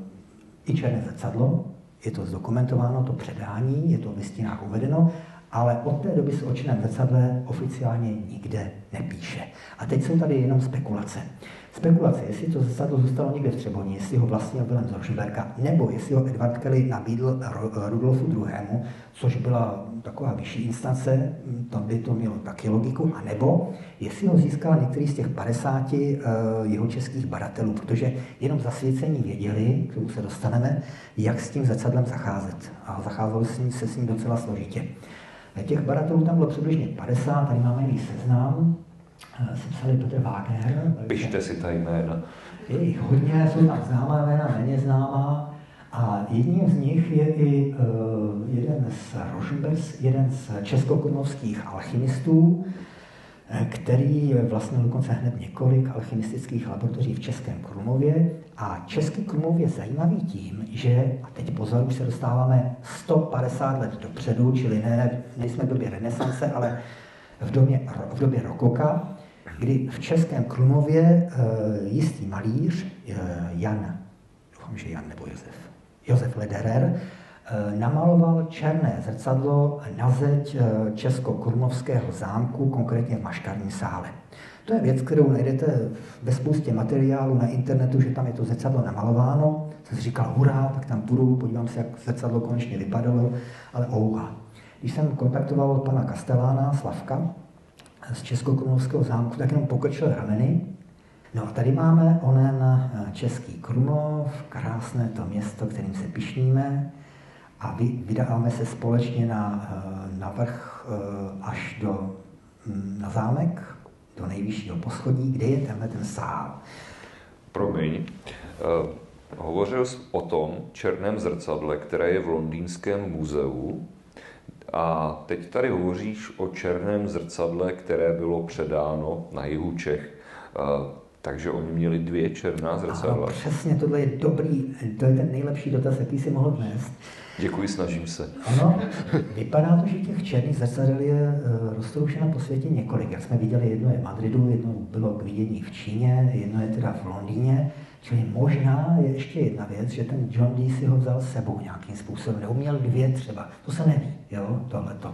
i černé zrcadlo, je to zdokumentováno, to předání, je to v listinách uvedeno, ale od té doby se o černém zrcadle oficiálně nikde nepíše. A teď jsou tady jenom spekulace. Spekulace, jestli to zrcadlo zůstalo někde v Třeboni, jestli ho vlastnil Wilhelm z Rosenberga, nebo jestli ho Edward Kelly nabídl Rudolfu II., což byla taková vyšší instance, tam by to mělo taky logiku, anebo jestli ho získal některý z těch 50 jeho českých badatelů, protože jenom zasvěcení věděli, k tomu se dostaneme, jak s tím zrcadlem zacházet. A zacházelo se s ním docela složitě. Těch badatelů tam bylo přibližně 50, tady máme jejich seznam. Sepsali Petr Wagner. Pište si ta jména. Je jich hodně, jsou tam známá jména, méně známá. A jedním z nich je i jeden z českokrumlovských alchymistů, který vlastně dokonce hned několik alchymistických laboratoří v Českém Krumlově. A Český Krumlov je zajímavý tím, že, a teď pozor, už se dostáváme 150 let dopředu, čili nejsme v době renesance, ale v době rokoka, kdy v Českém Krumlově jistý malíř doufám, že Jan nebo Josef Lederer, namaloval černé zrcadlo na zeď českokrumlovského zámku, konkrétně v Maškarním sále. To je věc, kterou najdete ve spoustě materiálů na internetu, že tam je to zrcadlo namalováno. Jsem si říkal, hurá, tak tam půjdu, podívám se, jak zrcadlo konečně vypadalo, ale ouha. Když jsem kontaktoval pana Kastelána, Slavka, z Českokrumlovského zámku, tak jenom pokrčil rameny. No a tady máme onen Český Krumlov, krásné to město, kterým se pyšníme, a vydáváme se společně na vrch až na zámek, do nejvyššího poschodí, kde je tenhle ten sál. Promiň, hovořil jsi o tom černém zrcadle, které je v Londýnském muzeu, a teď tady hovoříš o černém zrcadle, které bylo předáno na jihu Čech. Takže oni měli 2 černá zrcadla. Ano, přesně, tohle je dobrý, to je ten nejlepší dotaz, jaký si mohl dnes. Děkuji, snažím se. Ano, vypadá to, že těch černých zrcadel je roztroušeno po světě několik. Jak jsme viděli, jedno je v Madridu, jedno bylo k vidění v Číně, jedno je teda v Londýně. Čili možná je ještě jedna věc, že ten John Dee si ho vzal s sebou nějakým způsobem, nebo měl 2 třeba, to se neví, jo, tohleto.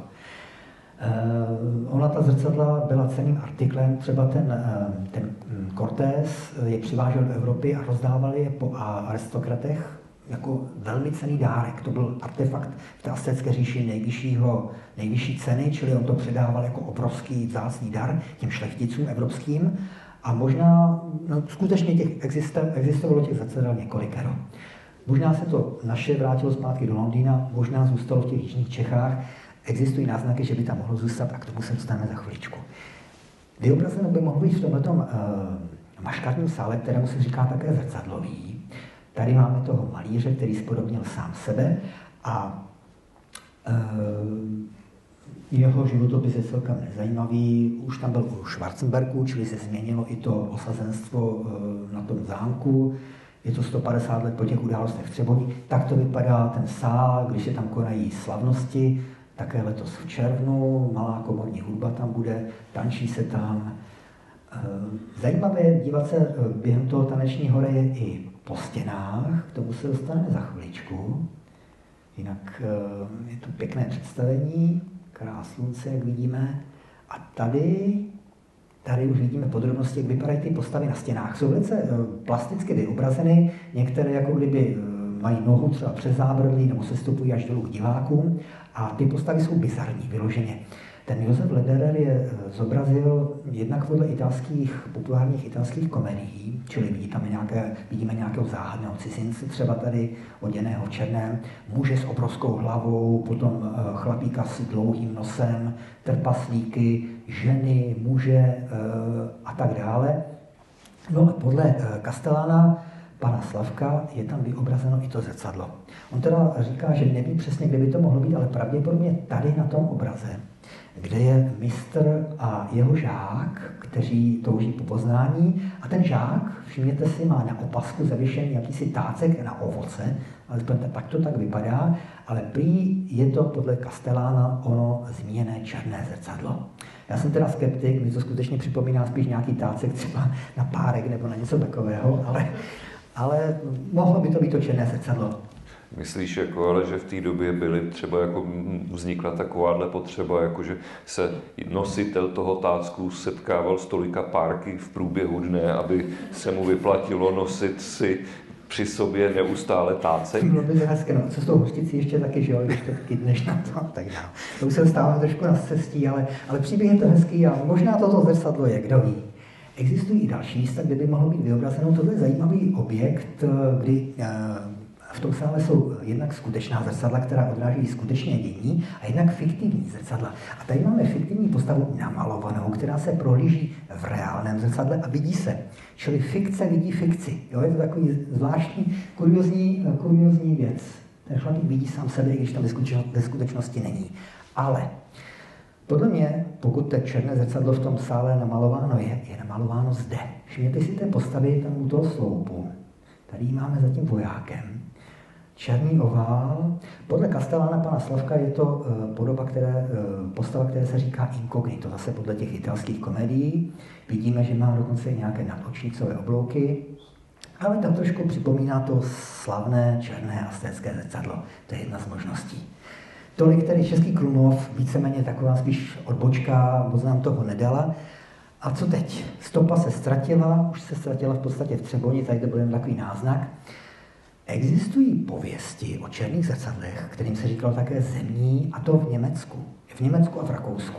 Ona ta zrcadla byla cenným artiklem, třeba ten Cortés je přivážel do Evropy a rozdával je po aristokratech jako velmi cenný dárek. To byl artefakt v té Aztécké říši nejvyšší ceny, čili on to předával jako obrovský vzácný dar těm šlechticům evropským. A možná, skutečně existovalo těch zrcadel několikero. Možná se to naše vrátilo zpátky do Londýna, možná zůstalo v těch jižních Čechách. Existují náznaky, že by tam mohlo zůstat, a k tomu se dostaneme za chviličku. Vyobrazeno by mohlo být v tomhletom maškarním sále, kterému se říká také zrcadlový. Tady máme toho malíře, který spodobnil sám sebe a jeho životopis je celkem nezajímavý. Už tam byl u Schwarzenbergu, čili se změnilo i to osazenstvo na tom zámku. Je to 150 let po těch událostech v Třeboni. Tak to vypadá ten sál, když se tam konají slavnosti, také letos v červnu, malá komorní hudba tam bude, tančí se tam. Zajímavé dívat se během toho tanečního hora je i po stěnách, k tomu se dostaneme za chviličku. Jinak je to pěkné představení, krás slunce, jak vidíme. A tady už vidíme podrobnosti, jak vypadají ty postavy na stěnách. Jsou velice plasticky vyobrazeny, některé jako kdyby mají nohu třeba přes zábradlí nebo se stupují až dolů k divákům. A ty postavy jsou bizarní, vyloženě. Ten Josef Lederer je zobrazil jednak podle populárních italských komedií, čili vidíme nějakého záhadného cizince, třeba tady oděného v černém, muže s obrovskou hlavou, potom chlapíka s dlouhým nosem, trpaslíky, ženy, muže a tak dále. No a podle Castellana, pana Slavka, je tam vyobrazeno i to zrcadlo. On teda říká, že neví přesně, kde by to mohlo být, ale pravděpodobně tady na tom obraze, kde je mistr a jeho žák, kteří touží po poznání. A ten žák, všimněte si, má na opasku zavěšený jakýsi tácek na ovoce, alespoň tak to tak vypadá, ale prý je to podle Castellana ono zmíněné černé zrcadlo. Já jsem teda skeptik, mi to skutečně připomíná spíš nějaký tácek třeba na párek nebo na něco takového, ale mohlo by to být to černé zrcadlo. Myslíš, jako, ale že v té době třeba jako vznikla takováhle potřeba, jako že se nositel toho tácku setkával s tolika párky v průběhu dne, aby se mu vyplatilo nosit si při sobě neustále tácek? Bylo by hezké, no, co s tou hořticí ještě taky, že jo, když to taky dneš na to, tak dále. To už se dostáváme trošku na cestí, ale příběh je to hezký a možná toto zrcadlo je, kdo ví. Existují i další místa, kde by mohlo být vyobrazeno. Tohle je zajímavý objekt, kdy v tom sále jsou jednak skutečná zrcadla, která odráží skutečné dění, a jednak fiktivní zrcadla. A tady máme fiktivní postavu namalovanou, která se prohlíží v reálném zrcadle a vidí se. Čili fikce vidí fikci. Jo? Je to takový zvláštní, kuriózní věc. Ten chlapík vidí sám sebe, i když tam ve skutečnosti není. Ale podle mě, pokud to černé zrcadlo v tom sále namalováno je namalováno zde. Všimněte si té postavy tam u toho sloupu. Tady máme za tím vojákem. Černý ovál. Podle Castellana pana Slavka je to postava, která se říká inkognito, zase podle těch italských komedií. Vidíme, že má dokonce nějaké nadočnicové oblouky, ale tam trošku připomíná to slavné černé aztécké zrcadlo. To je jedna z možností. Tolik tedy Český Krumlov, víceméně taková spíš odbočka, moc nám toho nedala. A co teď? Stopa se ztratila, už se ztratila v podstatě v Třeboni, tady to byl jen takový náznak. Existují pověsti o černých zrcadlech, kterým se říkalo také zemní, a to v Německu a v Rakousku.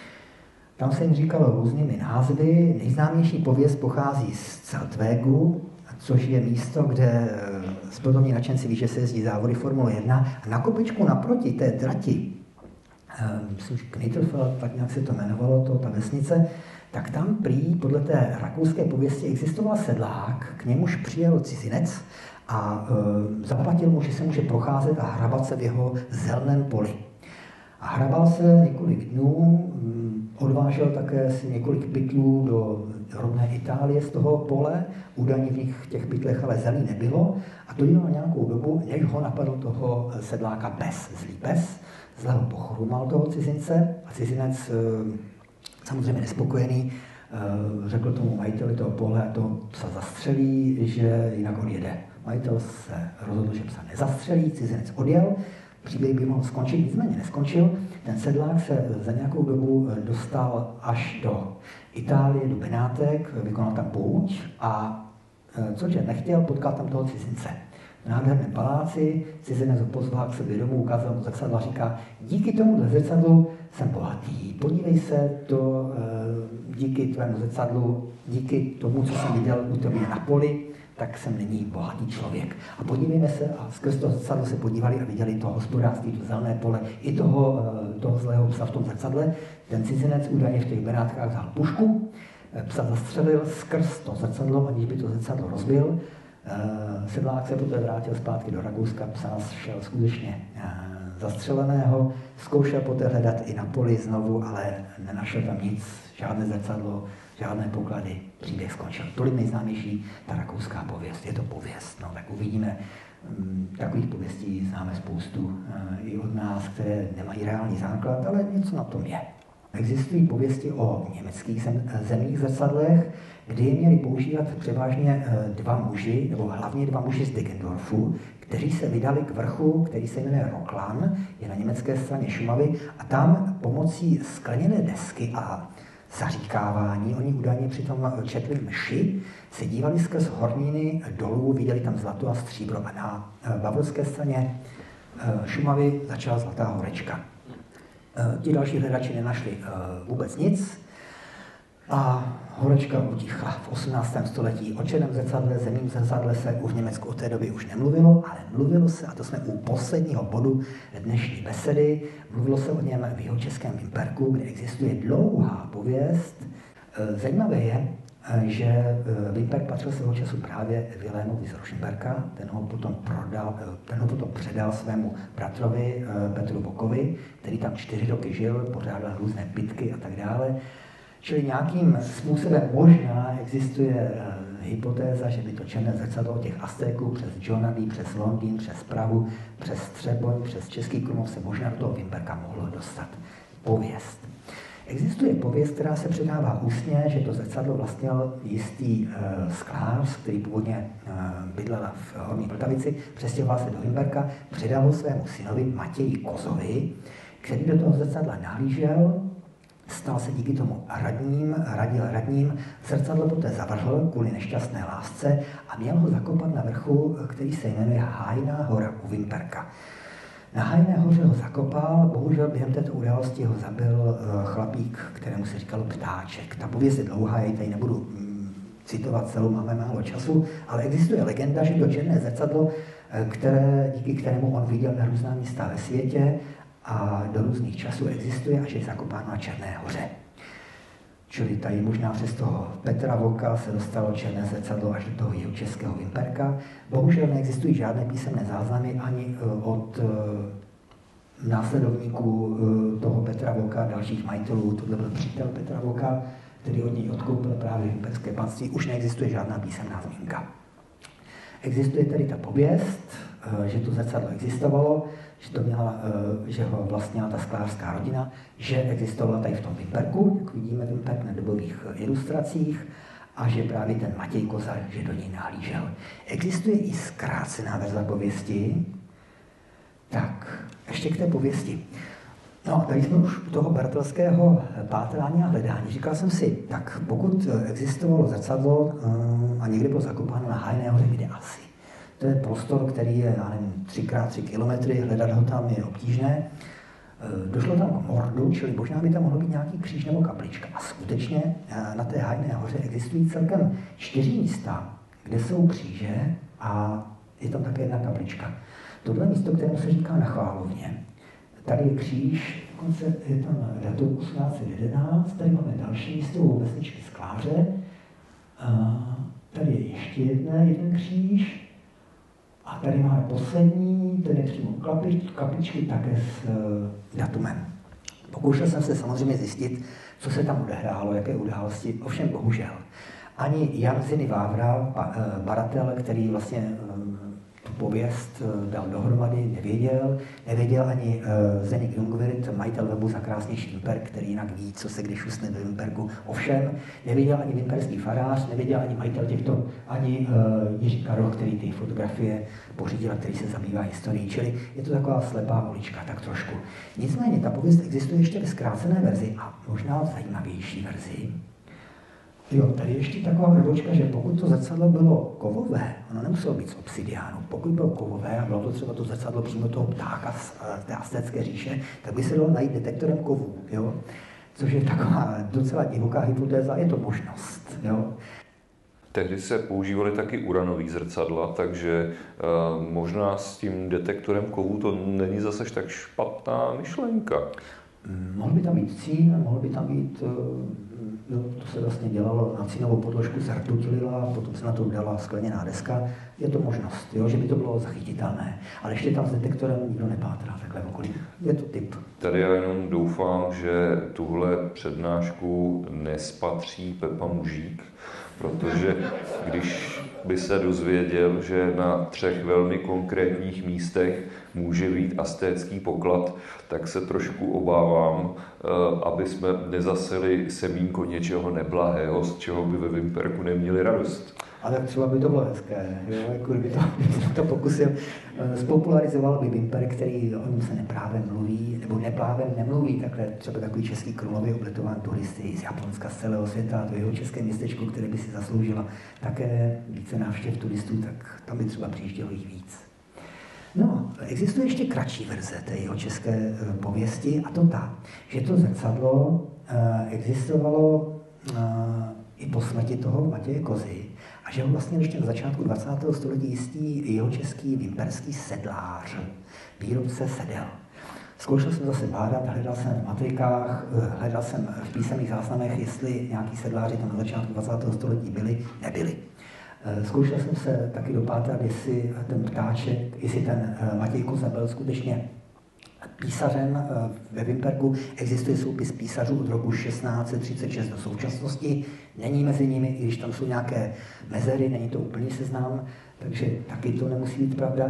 Tam se jim říkalo různými názvy. Nejznámější pověst pochází z Zeltwegu, což je místo, kde sportovní nadšenci ví, že se jezdí závody Formule 1. A na kopečku naproti té trati, myslím, že Knittelfeld, tak nějak se to jmenovalo, ta vesnice, tak tam prý podle té rakouské pověsti existoval sedlák, k němuž přijel cizinec a zaplatil mu, že se může procházet a hrabat se v jeho zeleném poli. A hrabal se několik dnů, odvážel také si několik pytlů do rodné Itálie z toho pole, údajně v těch pytlech ale zelí nebylo, a to dělal nějakou dobu, než ho napadl toho sedláka pes, zlý pes, zle ho pochrumal toho cizince a cizinec samozřejmě nespokojený řekl tomu majiteli toho pole, to psa zastřelí, že jinak odjede. Majitel se rozhodl, že psa nezastřelí, cizinec odjel, příběh by mohl skončit, nicméně neskončil. Ten sedlák se za nějakou dobu dostal až do Itálie, do Benátek, vykonal tam pouť a což nechtěl, potkal tam toho cizince. V nádherném paláci cizinec ho pozval k sobě domů, ukázal mu zrcadlo a říká: díky tomuhle zrcadlu jsem bohatý, podívej se, díky tvému zrcadlu, díky tomu, co jsem viděl u tebe na poli, tak jsem nyní bohatý člověk. A podívejme se, a skrz to zrcadlo se podívali a viděli to hospodářství, to zelené pole, i toho zlého psa v tom zrcadle. Ten cizinec údajně v těch Benátkách vzal pušku, psa zastřelil skrz to zrcadlo, aniž by to zrcadlo rozbil. Sedlák se poté vrátil zpátky do Rakouska, psa šel skutečně zastřeleného, zkoušel poté hledat i na poli znovu, ale nenašel tam nic, žádné zrcadlo, žádné poklady, příběh skončil. Tolik nejznámější ta rakouská pověst, je to pověst, no, tak uvidíme, takových pověstí známe spoustu i od nás, které nemají reálný základ, ale něco na tom je. Existují pověsti o německých zemních zrcadlech, kdy je měli používat převážně dva muži, nebo hlavně dva muži z Deggendorfu, kteří se vydali k vrchu, který se jmenuje Rocklan, je na německé straně Šumavy, a tam pomocí skleněné desky a zaříkávání, oni údajně přitom četli mši, se dívali skrz horniny dolů, viděli tam zlato a stříbro a na bavorské straně Šumavy začala Zlatá horečka. Ti další hledači nenašli vůbec nic a horečka utichla v 18. století. O černém zrcadle, zemním zrcadle se už v Německu od té doby už nemluvilo, ale mluvilo se, a to jsme u posledního bodu dnešní besedy, mluvilo se o něm v Jihočeském Vimperku, kde existuje dlouhá pověst. Zajímavé je, že Vimperk patřil svého času právě Vilémovi z Rožmberka, ten ho potom předal svému bratrovi Petru Bokovi, který tam 4 roky žil, pořádal různé bitky a tak dále. Čili nějakým způsobem možná existuje hypotéza, že by to černé zrcadlo těch Aztéků přes Džonady, přes Londýn, přes Prahu, přes Třeboň, přes Český Krumlov se možná do toho Vimperka mohlo dostat. Pověst. Existuje pověst, která se předává ústně, že to zrcadlo vlastnil jistý sklář, který původně bydlel v Horní Vltavici, přestěhoval se do Vimperka, předal ho svému synovi Matěji Kozovi, který do toho zrcadla nahlížel, stal se díky tomu radním, zrcadlo poté zavrhl kvůli nešťastné lásce a měl ho zakopat na vrchu, který se jmenuje Hájná hora u Vimperka. Na Hájné hoře ho zakopal, bohužel během této události ho zabil chlapík, kterému se říkalo Ptáček. Ta pověst je dlouhá, já ji tady nebudu citovat celou, máme málo času, ale existuje legenda, že to černé zrcadlo, díky kterému on viděl na různá místa ve světě a do různých časů existuje a že je zakopáno na Černé hoře. Čili tady možná přes toho Petra Voka se dostalo černé zrcadlo až do toho Jihočeského Vimperka. Bohužel neexistují žádné písemné záznamy ani od následovníků toho Petra Voka, dalších majitelů. Tohle byl přítel Petra Voka, který od něj odkoupil právě Vimperské panství. Už neexistuje žádná písemná zmínka. Existuje tedy ta pověst, že to zrcadlo existovalo, že ho vlastnila ta sklářská rodina, že existovala tady v tom Vimperku, jak vidíme Vimperk na dobových ilustracích, a že právě ten Matěj Koza, že do něj nahlížel. Existuje i zkrácená verze pověsti. Tak, ještě k té pověsti. No, tady jsme už u toho bartelského pátrání a hledání. Říkal jsem si, tak pokud existovalo zrcadlo a někde bylo zakopáno na Hájné hoře, kde asi? To je prostor, který je, já nevím, 3x3 kilometry, hledat ho tam je obtížné. Došlo tam k mordu, čili možná by tam mohlo být nějaký kříž nebo kaplička. A skutečně na té Hájné hoře existují celkem 4 místa, kde jsou kříže a je tam také jedna kaplička. Tohle místo, kterému se říká Na Chválovně. Tady je kříž, dokonce je tam datum 1811, tady máme další místo u vesničky Skláře. Tady je ještě jeden kříž. A tady máme poslední, ten je přímo kapličky také s datumem. Pokoušel jsem se samozřejmě zjistit, co se tam odehrálo, jaké události, ovšem bohužel. Ani Jan Ziny Vávra, badatel, který vlastně tu pověst dal dohromady, nevěděl ani Zdeněk Jungwirth, majitel webu Za krásnější Vimperk, který jinak ví, co se kdy šusne do Vimperku. Ovšem, nevěděl ani vimperský farář, nevěděl ani majitel těchto, ani Jiří Karoch, který ty fotografie pořídil a který se zabývá historií. Čili je to taková slepá ulička, tak trošku. Nicméně, ta pověst existuje ještě ve zkrácené verzi a možná v zajímavější verzi. Jo, tady ještě taková vrbočka, že pokud to zrcadlo bylo kovové, ono nemuselo být z obsidiánu. Pokud bylo kovové a bylo to třeba to zrcadlo přímo toho ptáka z té aztécké říše, tak by se dalo najít detektorem kovů, jo? Což je taková docela divoká hypotéza, je to možnost. Jo? Tehdy se používaly taky uranové zrcadla, takže možná s tím detektorem kovů to není zase tak špatná myšlenka. Mohl by tam být cín, mohl by tam být, to se vlastně dělalo na cínovou podložku, se rtutilila, potom se na to dala skleněná deska. Je to možnost, jo, že by to bylo zachytitelné. Ale ještě tam s detektorem nikdo nepátrá takhle v okolí. Je to tip. Tady já jenom doufám, že tuhle přednášku nespatří Pepa Mužík, protože když by se dozvěděl, že na 3 velmi konkrétních místech může být aztécký poklad, tak se trošku obávám, aby jsme nezaseli semínko něčeho neblahého, z čeho by ve Vimperku neměli radost. Ale třeba by to bylo hezké, jo? Jako kdyby to pokusil. Spopularizoval by Vimperk, který o něm se neprávem mluví, nebo neprávem nemluví, takhle třeba takový český Krumlově obletován turisty z Japonska, z celého světa, to jeho české městečko, které by si zasloužilo také více návštěv turistů, tak tam by třeba přijíždělo jich víc. No, existuje ještě kratší verze té jeho české pověsti, a to ta, že to zrcadlo existovalo i po smrti toho Matěje Kozy, a že ho vlastně ještě na začátku 20. století jistý jihočeský vimperský sedlář, výrobce sedel. Zkoušel jsem zase bádat, hledal jsem v matrikách, hledal jsem v písemných záznamech, jestli nějaký sedláři tam na začátku 20. století byli, nebyli. Zkoušel jsem se taky dopátrat, jestli ten ptáček, jestli ten Matěj Koza byl skutečně písařem. Ve Vimperku existuje soupis písařů od roku 1636 do současnosti. Není mezi nimi, i když tam jsou nějaké mezery, není to úplný seznam, takže taky to nemusí být pravda.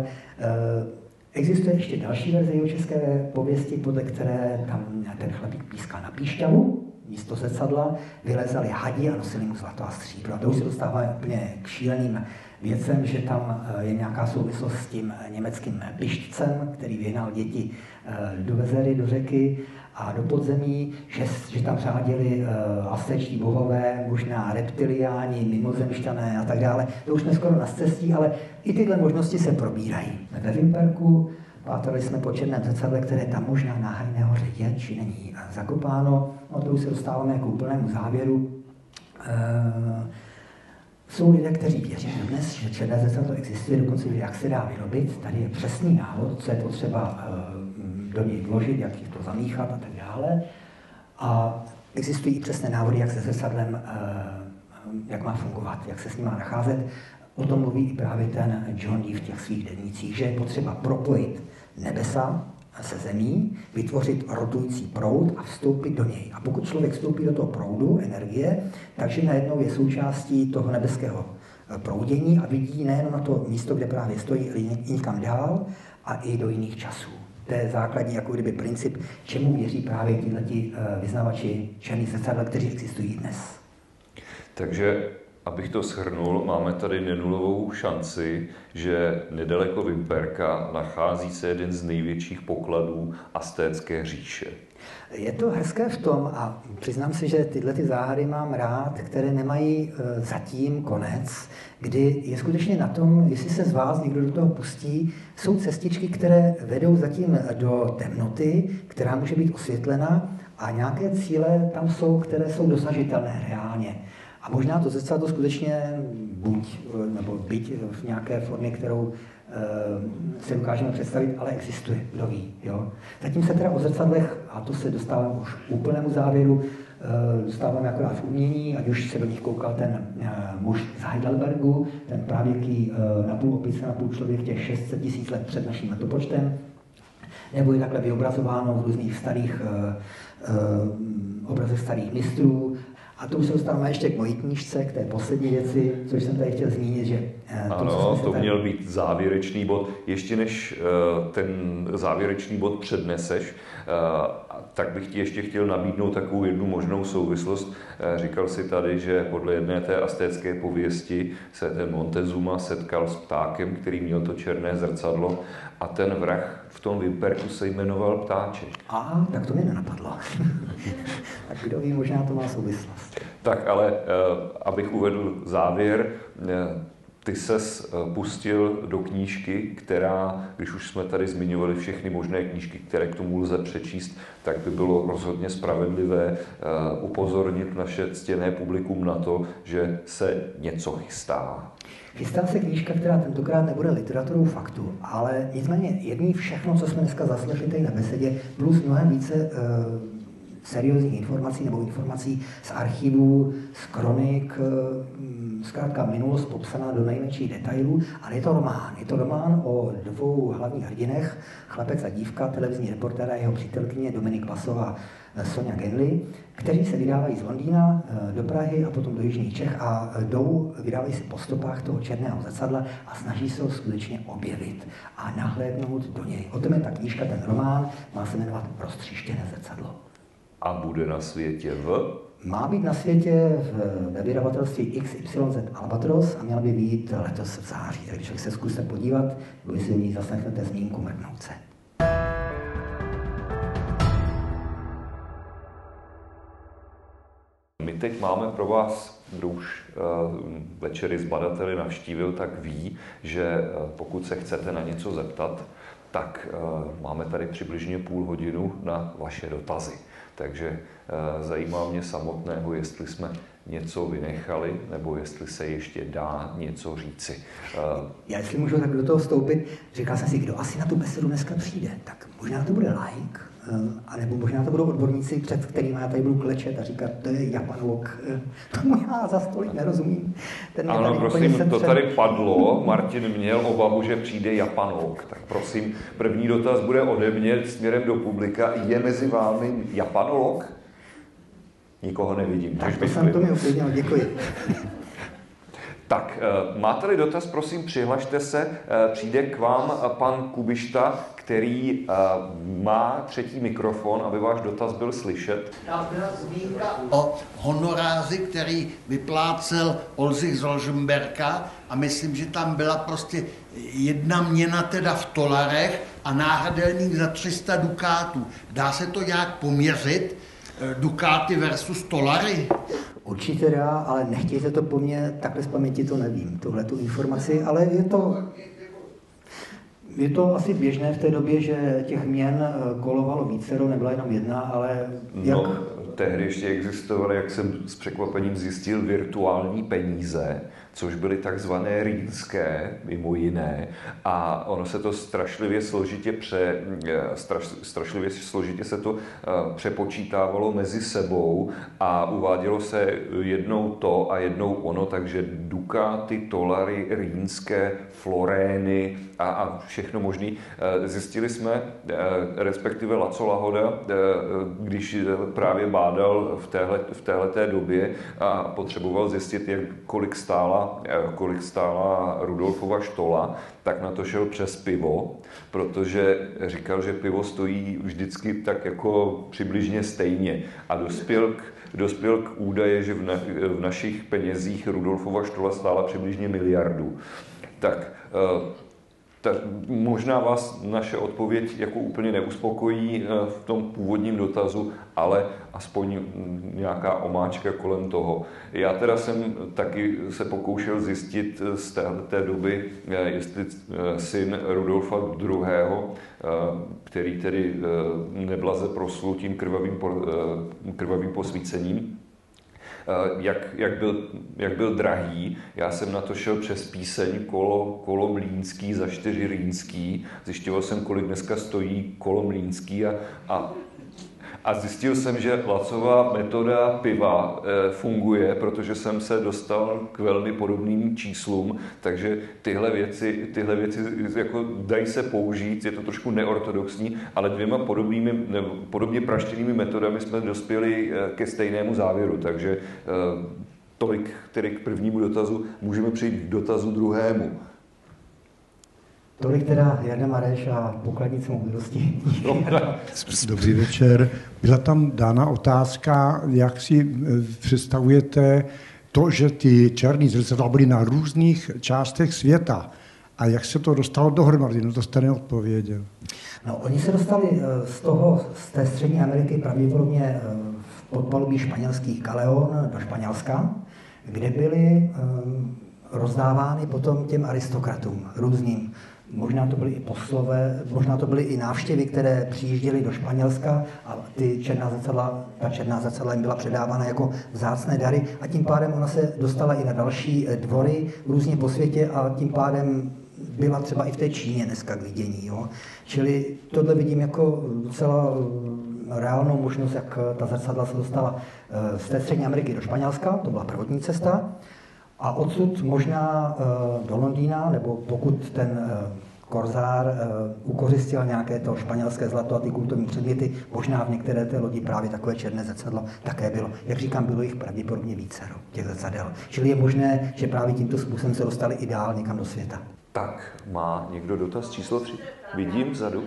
Existuje ještě další verze jeho české pověsti, podle které tam ten chlapík pískal na píšťalu, místo zrcadla, vylezali hadi a nosili mu zlato a stříbro. A to už se dostáváme úplně k šíleným věcem, že tam je nějaká souvislost s tím německým pištcem, který vyhnal děti do Vezery, do řeky a do podzemí, že tam řádili aztéčtí bohové, možná reptiliáni, mimozemšťané a tak dále. To už jsme skoro na cestí, ale i tyhle možnosti se probírají. Ve Vimperku pátrali jsme po černém zrcadle, které tam možná na Hajné hoře je, či není zakopáno. No to už se dostáváme k úplnému závěru. Jsou lidé, kteří věří dnes, že černé zrcadlo existuje, dokonce jak se dá vyrobit. Tady je přesný návod, co je potřeba do něj vložit, jak to zamíchat a tak dále. A existují i přesné návody, jak se zrcadlem, jak má fungovat, jak se s ním má nacházet. O tom mluví i právě ten John Dee v těch svých denících, že je potřeba propojit nebesa se zemí, vytvořit rotující proud a vstoupit do něj. A pokud člověk vstoupí do toho proudu, energie, takže najednou je součástí toho nebeského proudění a vidí nejen na to místo, kde právě stojí, ale někam dál a i do jiných časů. To je základní jako kdyby princip, čemu věří právě tihleti vyznavači černých zrcadel, kteří existují dnes. Takže, abych to shrnul, máme tady nenulovou šanci, že nedaleko Vimperka nachází se jeden z největších pokladů aztécké říše. Je to hezké v tom, a přiznám si, že tyhle ty záhady mám rád, které nemají zatím konec, kdy je skutečně na tom, jestli se z vás někdo do toho pustí, jsou cestičky, které vedou zatím do temnoty, která může být osvětlena, a nějaké cíle tam jsou, které jsou dosažitelné reálně. A možná to zrcadlo skutečně buď, nebo byť v nějaké formě, kterou se dokážeme představit, ale existuje, kdo ví. Jo? Zatím se teda o zrcadlech, a to se dostáváme už k úplnému závěru, dostáváme akorát v umění, ať už se do nich koukal ten muž z Heidelbergu, ten pravěký napůl opice, napůl člověk těch 600 000 let před naším letopočtem, nebo je takhle vyobrazováno v různých starých obrazech starých mistrů. A to už se dostáváme ještě k mojí knížce, k té poslední věci, což jsem tady chtěl zmínit, že... Ano, to měl být závěrečný bod. Ještě než ten závěrečný bod předneseš, tak bych ti ještě chtěl nabídnout takovou jednu možnou souvislost. Říkal si tady, že podle jedné té aztécké pověsti se ten Montezuma setkal s ptákem, který měl to černé zrcadlo, a ten vrah v tom Vimperku se jmenoval Ptáček. Tak to mě nenapadlo. Tak kdo ví, možná to má souvislost. Tak ale, abych uvedl závěr, ty ses pustil do knížky, která, když už jsme tady zmiňovali všechny možné knížky, které k tomu lze přečíst, tak by bylo rozhodně spravedlivé upozornit naše ctěné publikum na to, že se něco chystá. Chystá se knížka, která tentokrát nebude literaturou faktu, ale nicméně jední všechno, co jsme dneska zaslechli tady na besedě, plus mnohem více seriózních informací nebo informací z archivů, z kronik, zkrátka minulost popsaná do nejmenších detailů, ale je to román. Je to román o dvou hlavních hrdinech, chlapec a dívka, televizní reportéra a jeho přítelkyně Dominik Vasová, Sonja Genly, kteří se vydávají z Londýna do Prahy a potom do jižních Čech a vydávají si po stopách toho černého zrcadla a snaží se ho skutečně objevit a nahlédnout do něj. O tom je ta knížka, ten román, má se jmenovat Roztříštěné zrcadlo. A bude na světě Má být na světě ve vydavatelství XYZ Albatros a měla by být letos v září. Takže se zkuste podívat, vy si v ní zaslechnete zmínku Mrknout se. My teď máme pro vás, kdo už večery s badateli navštívil, tak ví, že pokud se chcete na něco zeptat, tak máme tady přibližně půl hodinu na vaše dotazy. Takže zajímá mě samotného, jestli jsme něco vynechali, nebo jestli se ještě dá něco říci. Já jestli můžu tak do toho vstoupit, říkal jsem si, kdo asi na tu besedu dneska přijde, tak možná to bude laik, anebo možná to budou odborníci, před kterými já tady budu klečet a říkat, to je japanolog, tomu já za stolik nerozumím. Ano, prosím, to tady padlo, Martin měl obavu, že přijde japanolog, tak prosím, první dotaz bude ode mě směrem do publika, je mezi vámi japanolog? Nikoho nevidím. Tak to jsem to mi uklidnil, děkuji. Tak, máte-li dotaz, prosím, přihlašte se. Přijde k vám pan Kubišta, který má třetí mikrofon, aby váš dotaz byl slyšet. Tam byla zmínka o honoráři, který vyplácel Oldřich z Rožmberka a myslím, že tam byla prostě jedna měna teda v dolarech a náhrdelník za 300 dukátů. Dá se to nějak poměřit? Dukáty versus dolary? Určitě dá, ale nechtějte to po mně, takhle z paměti to nevím, tuhletu informaci, ale je to asi běžné v té době, že těch měn kolovalo vícero, nebyla jenom jedna, ale jak... No, tehdy ještě existovaly, jak jsem s překvapením zjistil, virtuální peníze, což byly takzvané rýnské, mimo jiné, a ono se to strašlivě složitě se to přepočítávalo mezi sebou a uvádělo se jednou to a jednou ono, takže dukáty, dolary, rýnské, florény a všechno možné. Zjistili jsme, respektive Laco Lahoda, když právě bádal v téhleté době a potřeboval zjistit, kolik stála Rudolfova štola, tak na to šel přes pivo, protože říkal, že pivo stojí vždycky tak jako přibližně stejně a dospěl k údaje, že v našich penězích Rudolfova štola stála přibližně 1 miliardu. Tak možná vás naše odpověď jako úplně neuspokojí v tom původním dotazu, ale aspoň nějaká omáčka kolem toho. Já teda jsem taky se pokoušel zjistit z té doby, jestli syn Rudolfa II., který tedy neblaze proslul tím krvavým posvícením, jak byl drahý. Já jsem na to šel přes píseň Kolo mlýnský za 4 rýnský. Zjišťoval jsem, kolik dneska stojí kolo mlýnský a zjistil jsem, že Lacová metoda piva funguje, protože jsem se dostal k velmi podobným číslům, takže tyhle věci jako dají se použít, je to trošku neortodoxní, ale 2 podobně praštěnými metodami jsme dospěli ke stejnému závěru, takže tolik tedy k prvnímu dotazu, můžeme přejít k dotazu druhému. Tolik teda Jarda Mareš a pokladnice moudrosti. Dobrý večer. Byla tam dána otázka, jak si představujete to, že ty černý zrcadla byly na různých částech světa. A jak se to dostalo dohromady? No to jste neodpověděl. No, oni se dostali z té střední Ameriky pravděpodobně v podpalubí španělských galeon do Španělska, kde byly rozdávány potom těm aristokratům různým. Možná to byly i poslové, možná to byly i návštěvy, které přijížděly do Španělska a ta černá zrcadla jim byla předávána jako vzácné dary a tím pádem ona se dostala i na další dvory různě po světě a tím pádem byla třeba i v té Číně dneska k vidění. Jo. Čili tohle vidím jako docela reálnou možnost, jak ta zrcadla se dostala z té Střední Ameriky do Španělska, to byla prvotní cesta, a odsud možná do Londýna, nebo pokud ten korzár ukořistil nějaké to španělské zlato a ty kulturní předměty, možná v některé té lodi právě takové černé zrcadlo také bylo. Jak říkám, bylo jich pravděpodobně vícero, těch zrcadel. Čili je možné, že právě tímto způsobem se dostali i dál někam do světa. Tak, má někdo dotaz číslo 3? Vidím vzadu.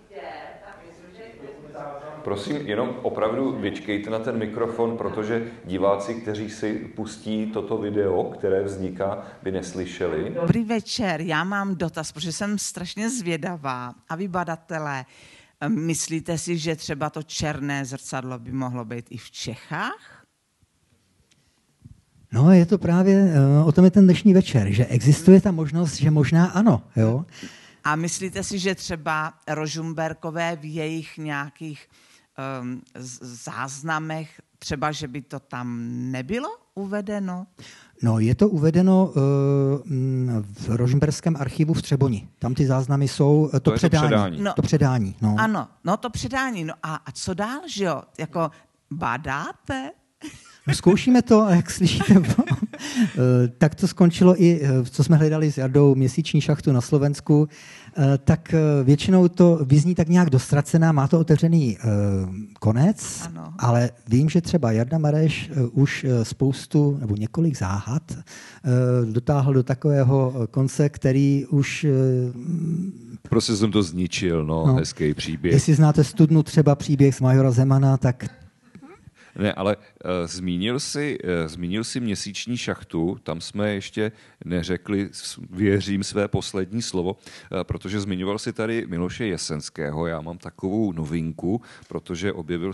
Prosím, jenom opravdu vyčkejte na ten mikrofon, protože diváci, kteří si pustí toto video, které vzniká, by neslyšeli. Dobrý večer, já mám dotaz, protože jsem strašně zvědavá. A vy, badatelé, myslíte si, že třeba to černé zrcadlo by mohlo být i v Čechách? No, je to právě, o tom je ten dnešní večer, že existuje ta možnost, že možná ano, jo. A myslíte si, že třeba Rožmberkové v jejich nějakých záznamech, třeba, že by to tam nebylo uvedeno? No, je to uvedeno v Rožmberském archivu v Třeboni. Tam ty záznamy jsou, to předání. No, to předání, no. Ano, no to předání. No a co dál, že jo? Jako badáte? No, zkoušíme to a jak slyšíte, tak to skončilo i, co jsme hledali s Jardou, měsíční šachtu na Slovensku, tak většinou to vyzní tak nějak dostracená, má to otevřený konec, ano. Ale vím, že třeba Jarda Mareš už spoustu, nebo několik záhad dotáhl do takového konce, který už... Prostě jsem to zničil, no, hezký příběh. Jestli znáte Studnu třeba příběh z Majora Zemana, tak... Ne, ale zmínil jsi měsíční šachtu, tam jsme ještě neřekli, věřím, své poslední slovo, protože zmiňoval si tady Miloše Jesenského. Já mám takovou novinku, protože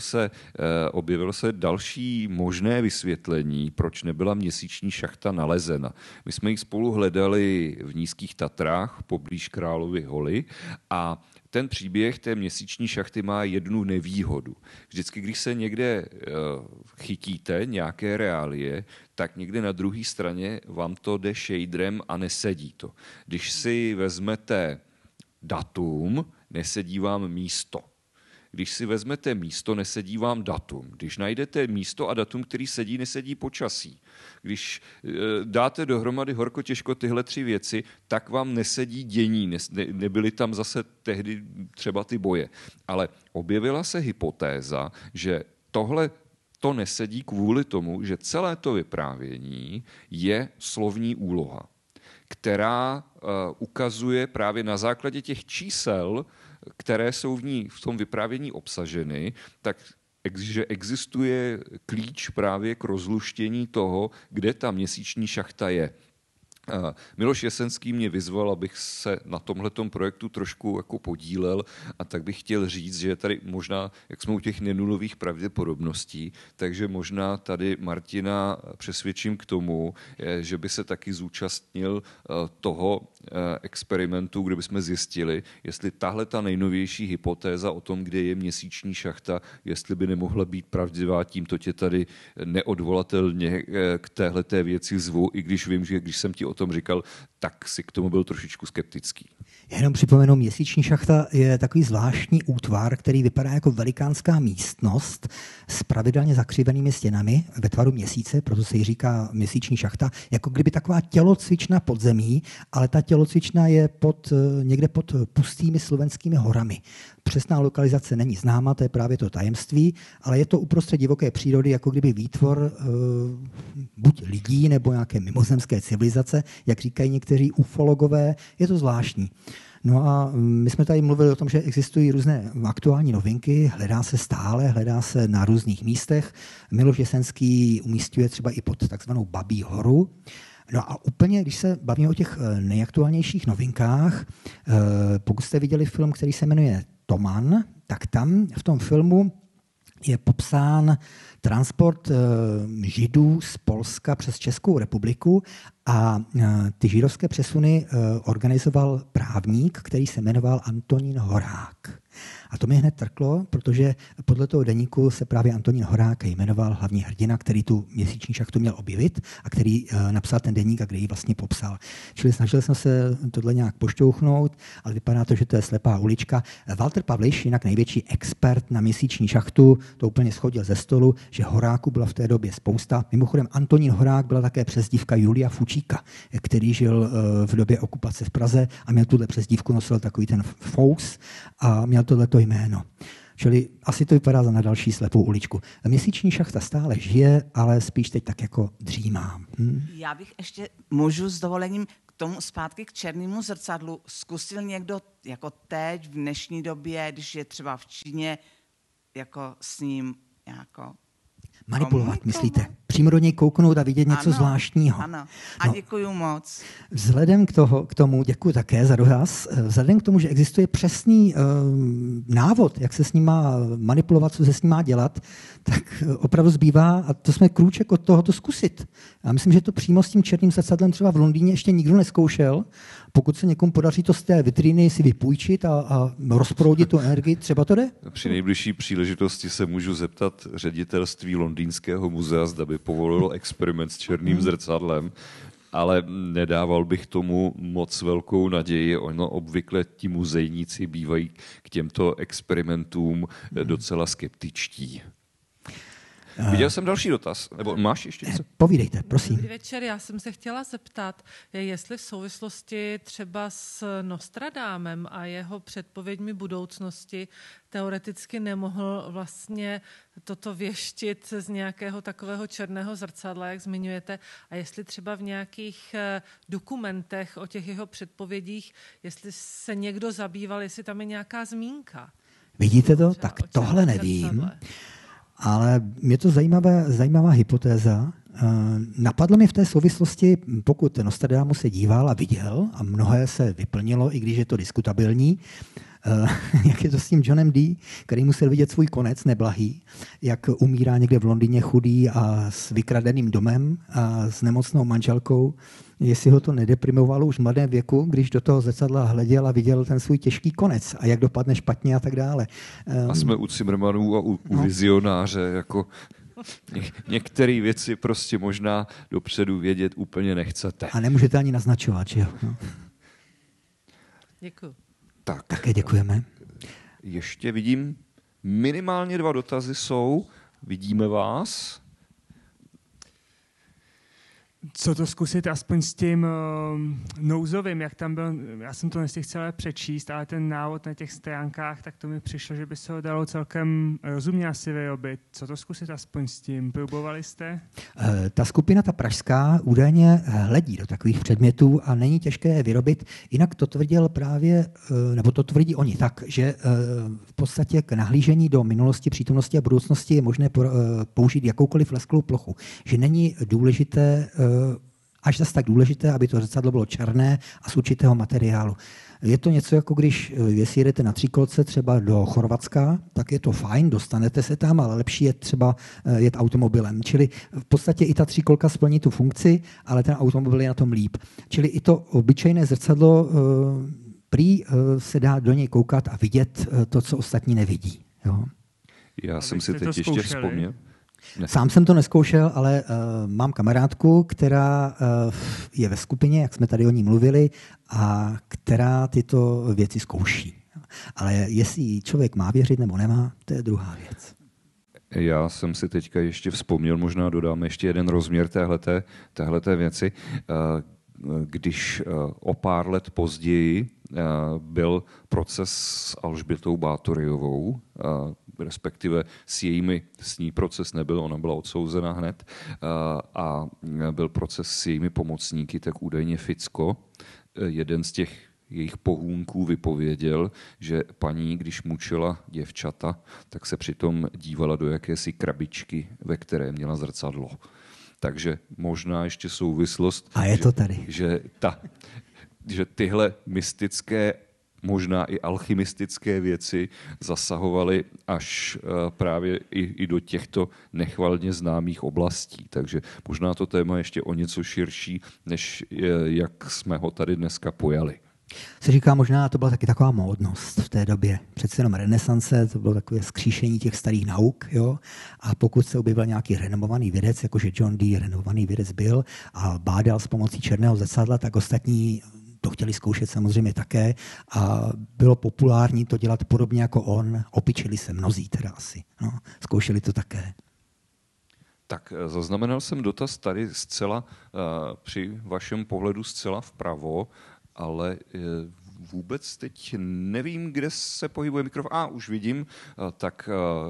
objevil se další možné vysvětlení, proč nebyla měsíční šachta nalezena. My jsme ji spolu hledali v Nízkých Tatrách, poblíž Královy hory, a ten příběh té měsíční šachty má jednu nevýhodu. Vždycky, když se někde chytíte nějaké reálie, tak někde na druhé straně vám to jde shaderem a nesedí to. Když si vezmete datum, nesedí vám místo. Když si vezmete místo, nesedí vám datum. Když najdete místo a datum, který sedí, nesedí počasí. Když dáte dohromady horko těžko tyhle 3 věci, tak vám nesedí dění. Nebyly tam zase tehdy třeba ty boje. Ale objevila se hypotéza, že tohle to nesedí kvůli tomu, že celé to vyprávění je slovní úloha, která ukazuje právě na základě těch čísel, které jsou v tom vyprávění obsaženy, tak že existuje klíč právě k rozluštění toho, kde ta měsíční šachta je. Miloš Jesenský mě vyzval, abych se na tomhletom projektu trošku jako podílel, a tak bych chtěl říct, že tady možná, jak jsme u těch nenulových pravděpodobností, takže možná tady Martina přesvědčím k tomu, že by se taky zúčastnil toho experimentu, kde bychom zjistili, jestli tahle ta nejnovější hypotéza o tom, kde je měsíční šachta, jestli by nemohla být pravdivá. Tímto tě tady neodvolatelně k téhleté věci zvu, i když vím, že když jsem ti o tom říkal, tak si k tomu byl trošičku skeptický. Já jenom připomenu, měsíční šachta je takový zvláštní útvar, který vypadá jako velikánská místnost s pravidelně zakřivenými stěnami ve tvaru měsíce, proto se jí říká měsíční šachta, jako kdyby taková tělocvična pod zemí, ale ta tělocvična je někde pod pustými slovenskými horami. Přesná lokalizace není známa, to je právě to tajemství, ale je to uprostřed divoké přírody, jako kdyby výtvor buď lidí nebo nějaké mimozemské civilizace, jak říkají někteří ufologové, je to zvláštní. No a my jsme tady mluvili o tom, že existují různé aktuální novinky, hledá se na různých místech. Miloš Jesenský umísťuje třeba i pod takzvanou Babí horu. No a úplně, když se bavíme o těch nejaktuálnějších novinkách, pokud jste viděli film, který se jmenuje Toman, tak tam v tom filmu je popsán transport Židů z Polska přes Českou republiku a ty židovské přesuny organizoval právník, který se jmenoval Antonín Horák. A to mi hned trklo, protože podle toho deníku se právě Antonín Horák jmenoval hlavní hrdina, který tu měsíční šachtu měl objevit a který napsal ten deník a kde ji vlastně popsal. Čili snažil jsem se tohle nějak pošťouchnout, ale vypadá to, že to je slepá ulička. Walter Pavliš, jinak největší expert na měsíční šachtu, to úplně schodil ze stolu, že Horáků byla v té době spousta. Mimochodem Antonín Horák byla také přezdívka Julia Fučíka, který žil v době okupace v Praze a měl tuhle přezdívku, nosil takový ten fous a měl tohleto jméno. Čili asi to vypadá na další slepou uličku. Měsíční šachta stále žije, ale spíš teď tak jako dřímá. Já bych ještě, můžu s dovolením k tomu zpátky k černému zrcadlu, zkusil někdo jako teď v dnešní době, když je třeba v Číně, jako s ním jako manipulovat, myslíte? Přímo do něj kouknout a vidět něco zvláštního. Ano, a děkuju moc. Vzhledem k tomu, děkuji také za dohaz, vzhledem k tomu, že existuje přesný návod, jak se s ním má manipulovat, co se s ním má dělat, tak opravdu zbývá, a to jsme krůček od tohoto zkusit. Já myslím, že to přímo s tím černým zrcadlem třeba v Londýně ještě nikdo nezkoušel. Pokud se někomu podaří to z té vitríny si vypůjčit a rozproudit tu energii, třeba to jde? Při nejbližší příležitosti se můžu zeptat ředitelství Londýnského muzea, zda by povolilo experiment s černým zrcadlem, ale nedával bych tomu moc velkou naději. Ono obvykle ti muzejníci bývají k těmto experimentům docela skeptičtí. Viděl jsem další dotaz. Nebo máš ještě něco? Povídejte, prosím. Dobrý večer, já jsem se chtěla zeptat, jestli v souvislosti třeba s Nostradamém a jeho předpověďmi budoucnosti teoreticky nemohl vlastně toto věštit z nějakého takového černého zrcadla, jak zmiňujete, a jestli třeba v nějakých dokumentech o těch jeho předpovědích, jestli se někdo zabýval, jestli tam je nějaká zmínka. Vidíte to? Tak tohle nevím. Zrcadle. Ale je to zajímavá hypotéza. Napadlo mi v té souvislosti, pokud Nostradamus se díval a viděl, a mnohé se vyplnilo, i když je to diskutabilní, jak je to s tím Johnem Dee, který musel vidět svůj konec neblahý, jak umírá někde v Londýně chudý a s vykradeným domem a s nemocnou manželkou, jestli ho to nedeprimovalo už v mladém věku, když do toho zrcadla hleděl a viděl ten svůj těžký konec a jak dopadne špatně a tak dále. A jsme u Cimrmanů a u vizionáře, jako některé věci prostě možná dopředu vědět úplně nechcete. A nemůžete ani naznačovat, že jo? No. Děkuji. Tak. Také děkujeme. Ještě vidím, minimálně 2 dotazy jsou. Vidíme vás. Co to zkusit aspoň s tím nouzovým, jak tam byl, já jsem to nestihl celé přečíst, ale ten návod na těch stránkách, tak to mi přišlo, že by se ho dalo celkem rozumně asi vyrobit. Co to zkusit aspoň s tím? Probovali jste? Ta skupina, ta pražská, údajně hledí do takových předmětů a není těžké je vyrobit. Jinak to tvrdil právě, nebo to tvrdí oni tak, že v podstatě k nahlížení do minulosti, přítomnosti a budoucnosti je možné použít jakoukoliv lesklou plochu. Že není důležité, až zase tak důležité, aby to zrcadlo bylo černé a z určitého materiálu. Je to něco jako když, jestli jedete na tříkolce třeba do Chorvatska, tak je to fajn, dostanete se tam, ale lepší je třeba jet automobilem. Čili v podstatě i ta tříkolka splní tu funkci, ale ten automobil je na tom líp. Čili i to obyčejné zrcadlo prý se dá do něj koukat a vidět to, co ostatní nevidí. Jo? Já jsem si teď ještě vzpomněl. Ne. Sám jsem to neskoušel, ale mám kamarádku, která je ve skupině, jak jsme tady o ní mluvili, a která tyto věci zkouší. Ale jestli člověk má věřit nebo nemá, to je druhá věc. Já jsem si teďka ještě vzpomněl, možná dodám ještě jeden rozměr téhleté věci. Když o pár let později byl proces s Alžbětou Bátoryovou, respektive s ní proces nebyl, ona byla odsouzena hned, a byl proces s jejími pomocníky, tak údajně Ficko, jeden z těch jejich pohůnků, vypověděl, že paní, když mučila děvčata, tak se přitom dívala do jakési krabičky, ve které měla zrcadlo. Takže možná ještě souvislost, a je to tady. Že tyhle mystické možná i alchymistické věci zasahovaly až právě i do těchto nechvalně známých oblastí. Takže možná to téma ještě o něco širší, než jak jsme ho tady dneska pojali. Se říká, možná to byla taky taková módnost v té době. Přece jenom renesance, to bylo takové skříšení těch starých nauk. Jo? A pokud se objevil nějaký renomovaný vědec, jakože John Dee renomovaný vědec byl a bádal s pomocí černého zrcadla, tak ostatní to chtěli zkoušet samozřejmě také a bylo populární to dělat podobně jako on. Opičili se mnozí teda asi. No, zkoušeli to také. Tak zaznamenal jsem dotaz tady zcela při vašem pohledu zcela vpravo, ale vůbec teď nevím, kde se pohybuje mikrofon. Už vidím, tak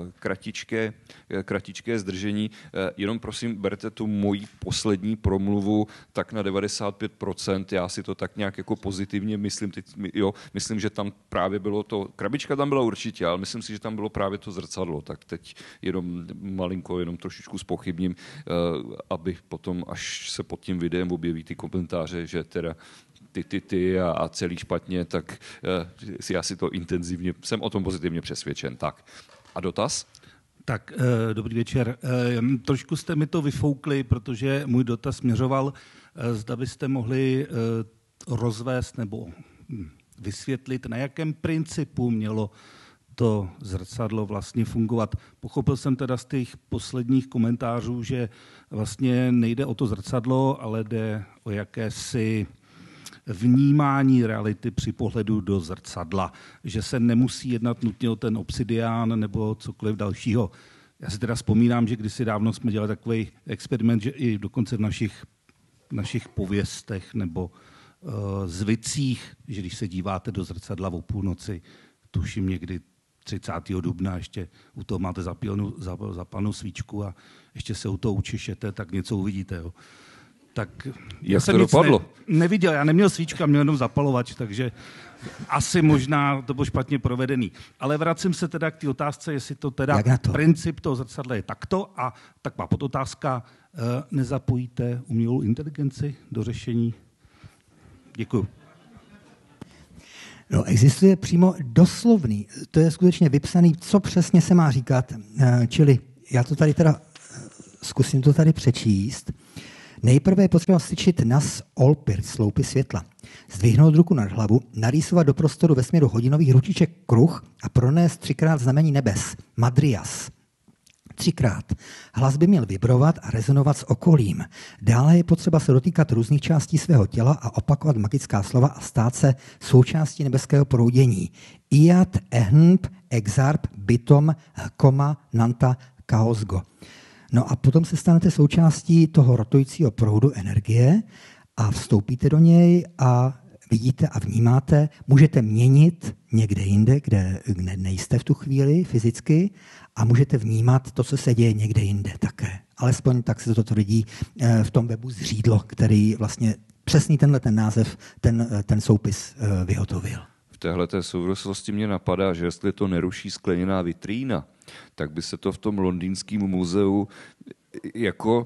kratičké zdržení. Jenom prosím, berte tu moji poslední promluvu tak na 95%. Já si to tak nějak jako pozitivně myslím. Myslím, že tam právě bylo to, krabička tam byla určitě, ale myslím si, že tam bylo právě to zrcadlo. Tak teď jenom trošičku zpochybním, aby potom, až se pod tím videem objeví ty komentáře, že teda ty a celý špatně, tak já si to intenzivně, jsem o tom pozitivně přesvědčen. Tak. A dotaz? Tak, dobrý večer. Trošku jste mi to vyfoukli, protože můj dotaz směřoval, zda byste mohli rozvést nebo vysvětlit, na jakém principu mělo to zrcadlo vlastně fungovat. Pochopil jsem teda z těch posledních komentářů, že vlastně nejde o to zrcadlo, ale jde o jakési vnímání reality při pohledu do zrcadla, že se nemusí jednat nutně o ten obsidián nebo cokoliv dalšího. Já si teda vzpomínám, že kdysi dávno jsme dělali takový experiment, že i dokonce v našich pověstech nebo zvicích, že když se díváte do zrcadla o půlnoci, tuším někdy 30. dubna, ještě u toho máte zapalnou svíčku a ještě se u toho učešete, tak něco uvidíte. Jo. Tak jak jsem to dopadlo? Neviděl, já neměl svíčka, měl jenom zapalovač, takže asi možná to bylo špatně provedený. Ale vracím se teda k té otázce, jestli to teda princip toho zrcadla je takto a tak má podotázka, nezapojíte umělou inteligenci do řešení? Děkuju. No, existuje přímo doslovný, to je skutečně vypsaný, co přesně se má říkat, čili já to tady teda zkusím to tady přečíst. Nejprve je potřeba styčit nas olpir, sloupy světla, zdvihnout ruku nad hlavu, narýsovat do prostoru ve směru hodinových ručiček kruh a pronést 3krát znamení nebes, madrias. 3krát. Hlas by měl vibrovat a rezonovat s okolím. Dále je potřeba se dotýkat různých částí svého těla a opakovat magická slova a stát se součástí nebeského proudění. Iat, ehnp, exarp, bitom, koma, nanta, kaosgo. No a potom se stanete součástí toho rotujícího proudu energie a vstoupíte do něj a vidíte a vnímáte, můžete měnit někde jinde, kde nejste v tu chvíli fyzicky a můžete vnímat to, co se děje někde jinde také. Alespoň tak se to tvrdí v tom webu Zřídlo, který vlastně přesný ten název, ten soupis vyhotovil. V téhleté souvislosti mě napadá, že jestli to neruší skleněná vitrína, tak by se to v tom londýnském muzeu jako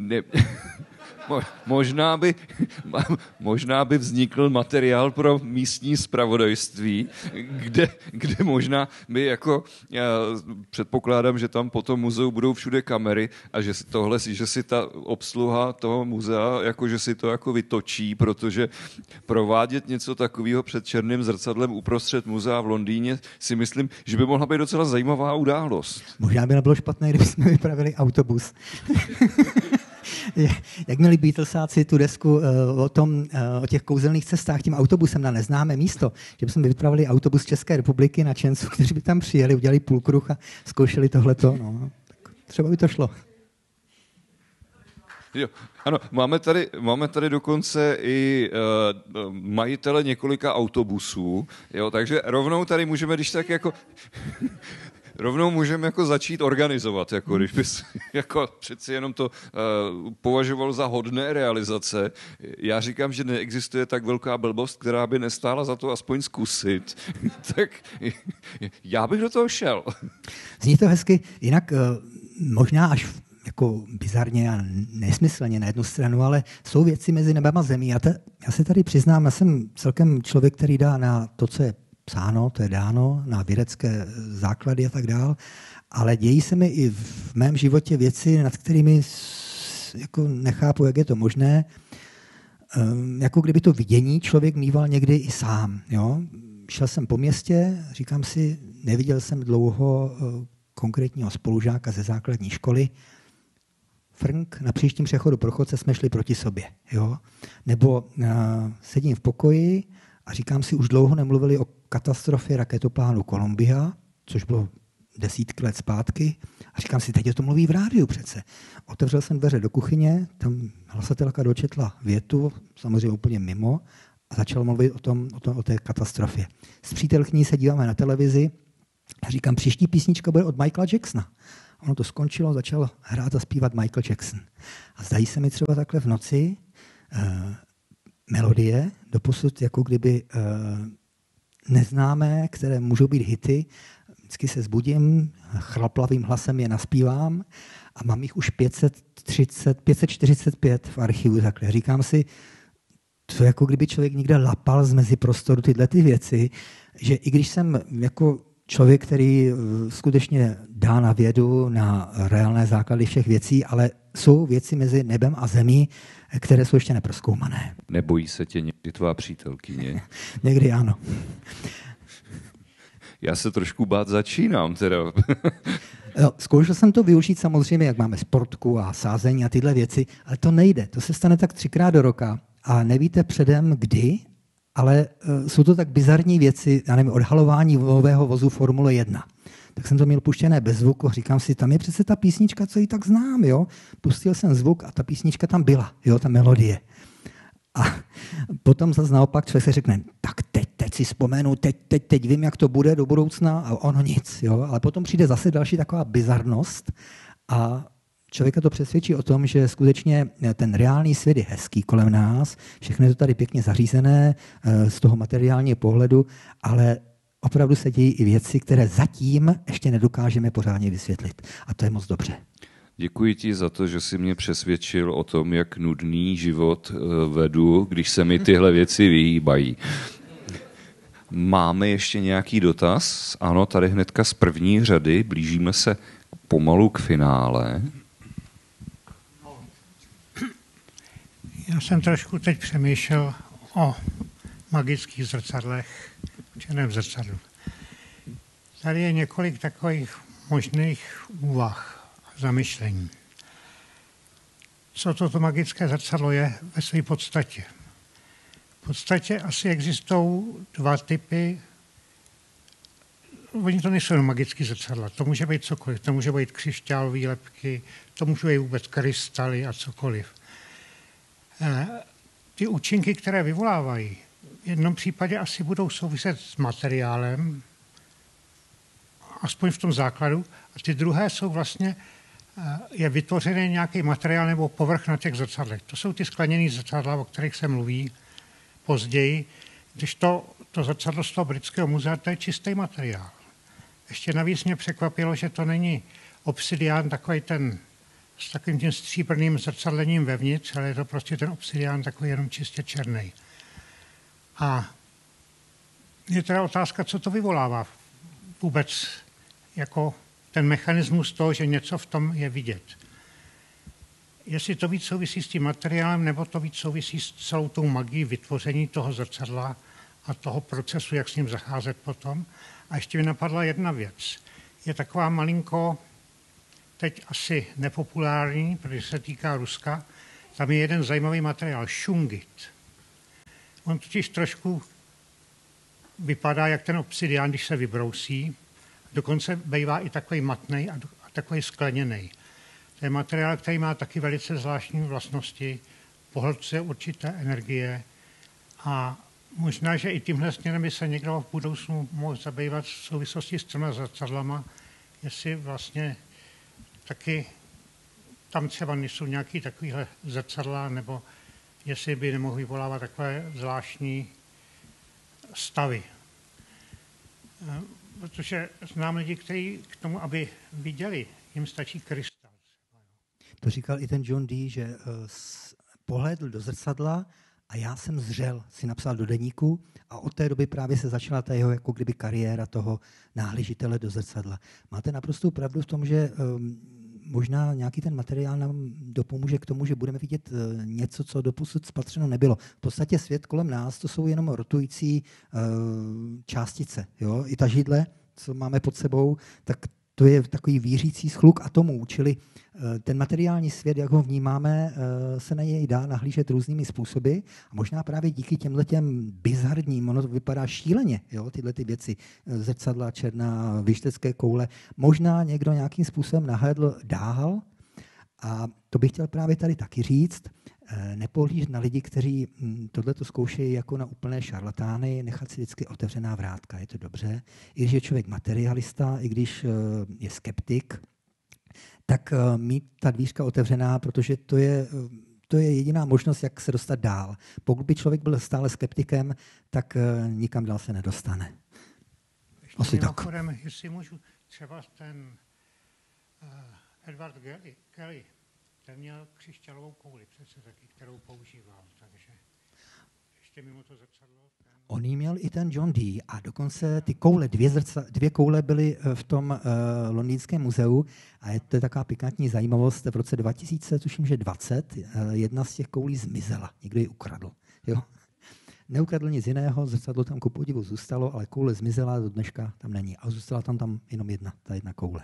možná by vznikl materiál pro místní zpravodajství, kde možná by jako, předpokládám, že tam po tom muzeu budou všude kamery a že si ta obsluha toho muzea, jako že si to jako vytočí, protože provádět něco takového před černým zrcadlem uprostřed muzea v Londýně si myslím, že by mohla být docela zajímavá událost. Možná by nebylo špatné, kdybychom vypravili autobus. Jak měli Beatlesáci tu desku o těch kouzelných cestách tím autobusem na neznámé místo, že bychom vypravili autobus České republiky na Čencu, kteří by tam přijeli, udělali půlkruh a zkoušeli tohleto. No, tak třeba by to šlo. Jo, ano, máme tady dokonce i majitele několika autobusů, jo, takže rovnou tady můžeme, když tak jako... Rovnou můžeme jako začít organizovat, jako když bys jako přeci jenom to považoval za hodné realizace. Já říkám, že neexistuje tak velká blbost, která by nestála za to aspoň zkusit. Tak já bych do toho šel. Zní to hezky, jinak možná až jako bizarně a nesmyslně na jednu stranu, ale jsou věci mezi nebem a zemí. Já se tady přiznám, já jsem celkem člověk, který dá na to, co je psáno, to je dáno na vědecké základy a tak dál, ale dějí se mi i v mém životě věci, nad kterými jako nechápu, jak je to možné. Jako kdyby to vidění člověk mýval někdy i sám. Jo? Šel jsem po městě, říkám si, neviděl jsem dlouho konkrétního spolužáka ze základní školy. Frnk, na příštím přechodu pro chodce jsme šli proti sobě. Jo? Nebo sedím v pokoji a říkám si, už dlouho nemluvili o katastrofě raketoplánu Columbia, což bylo desítky let zpátky. A říkám si, teď je to mluví v rádiu přece. Otevřel jsem dveře do kuchyně, tam hlasatelka dočetla větu, samozřejmě úplně mimo, a začal mluvit o té katastrofě. S přítelkyní se díváme na televizi a říkám, příští písnička bude od Michaela Jacksona. Ono to skončilo, začal hrát a zpívat Michael Jackson. A zdají se mi třeba takhle v noci melodie, doposud jako kdyby neznámé, které můžou být hity. Vždycky se zbudím, chraplavým hlasem je naspívám a mám jich už 545 v archivu. Takhle. Říkám si, to jako kdyby člověk někde lapal z mezi prostoru tyhle ty věci, že i když jsem jako člověk, který skutečně dá na vědu, na reálné základy všech věcí, ale jsou věci mezi nebem a zemí, které jsou ještě neprozkoumané. Nebojí se tě někdy tvá přítelkyně? Někdy ano. Já se trošku bát začínám teda. Zkoušel jsem to využít samozřejmě, jak máme sportku a sázení a tyhle věci, ale to nejde. To se stane tak 3krát do roka a nevíte předem kdy, ale jsou to tak bizarní věci, já nevím, odhalování nového vozu Formule 1. Tak jsem to měl puštěné bez zvuku a říkám si, tam je přece ta písnička, co ji tak znám, jo. Pustil jsem zvuk a ta písnička tam byla, jo, ta melodie. A potom zase naopak člověk se řekne, tak teď si vzpomenu, teď vím, jak to bude do budoucna a ono nic, jo. Ale potom přijde zase další taková bizarnost a člověka to přesvědčí o tom, že skutečně ten reálný svět je hezký kolem nás, všechno je to tady pěkně zařízené z toho materiálního pohledu, ale opravdu se dějí i věci, které zatím ještě nedokážeme pořádně vysvětlit. A to je moc dobře. Děkuji ti za to, že jsi mě přesvědčil o tom, jak nudný život vedu, když se mi tyhle věci vyhýbají. Máme ještě nějaký dotaz? Ano, tady hnedka z první řady, blížíme se pomalu k finále. Já jsem trošku teď přemýšlel o magických zrcadlech, v černém zrcadlu. Tady je několik takových možných úvah a zamyšlení. Co toto magické zrcadlo je ve své podstatě? V podstatě asi existují dva typy. Oni to nejsou magické zrcadla, to může být cokoliv. To může být křišťálové lepky, to může být vůbec krystaly a cokoliv. Ty účinky, které vyvolávají, v jednom případě asi budou souviset s materiálem, aspoň v tom základu, a ty druhé jsou vlastně, je vytvořený nějaký materiál nebo povrch na těch zrcadlech. To jsou ty skleněné zrcadla, o kterých se mluví později, když to zrcadlo z toho britského muzea, to je čistý materiál. Ještě navíc mě překvapilo, že to není obsidián takový ten s takovým tím stříbrným zrcadlením vevnitř, ale je to prostě ten obsidián takový jenom čistě černý. A je teda otázka, co to vyvolává vůbec jako ten mechanismus toho, že něco v tom je vidět. Jestli to víc souvisí s tím materiálem, nebo to víc souvisí s celou tou magií vytvoření toho zrcadla a toho procesu, jak s ním zacházet potom. A ještě mi napadla jedna věc. Je taková malinko teď asi nepopulární, protože se týká Ruska. Tam je jeden zajímavý materiál, šungit. On totiž trošku vypadá jak ten obsidián, když se vybrousí. Dokonce bývá i takový matnej a takový skleněný. To je materiál, který má taky velice zvláštní vlastnosti, pohlcuje určité energie a možná, že i tímhle směrem by se někdo v budoucnu mohl zabývat v souvislosti s těma zrcadlama, jestli vlastně taky tam třeba nejsou nějaký takovýhle zrcadla, nebo jestli by nemohli vyvolávat takové zvláštní stavy. Protože znám lidi, kteří k tomu, aby viděli, jim stačí krystal. To říkal i ten John Dee, že pohlédl do zrcadla A já jsem zřel, si napsal do deníku a od té doby právě se začala ta jeho jako kdyby kariéra toho náhlížitele do zrcadla. Máte naprostou pravdu v tom, že možná nějaký ten materiál nám dopomůže k tomu, že budeme vidět něco, co doposud spatřeno nebylo. V podstatě svět kolem nás to jsou jenom rotující částice. Jo? I ta židle, co máme pod sebou, tak to je takový vířící shluk atomů, čili ten materiální svět, jak ho vnímáme, se na něj dá nahlížet různými způsoby a možná právě díky těmhletěm bizarním, ono to vypadá šíleně, jo, tyhle ty věci, zrcadla, černá, věštecké koule, možná někdo nějakým způsobem nahlédl dál a to bych chtěl právě tady taky říct, nepohlížet na lidi, kteří tohleto zkoušejí jako na úplné šarlatány, nechat si vždycky otevřená vrátka, je to dobře. I když je člověk materialista, i když je skeptik, tak mít ta dvířka otevřená, protože to je jediná možnost, jak se dostat dál. Pokud by člověk byl stále skeptikem, tak nikam dál se nedostane. Asi tak. Jestli můžu, třeba ten Edward Kelly, ten měl křišťálovou kouli přece taky, kterou používal, takže ještě mimo to zrcadlo. On jí měl i ten John Dee a dokonce ty koule, dvě koule byly v tom londýnském muzeu a je to taková pikantní zajímavost. V roce 2000, tuším, že 20, jedna z těch koulí zmizela. Někdo ji ukradl. Jo? Neukradl nic jiného, zrcadlo tam ku podivu zůstalo, ale koule zmizela, do dneška tam není. A zůstala tam jenom ta jedna koule.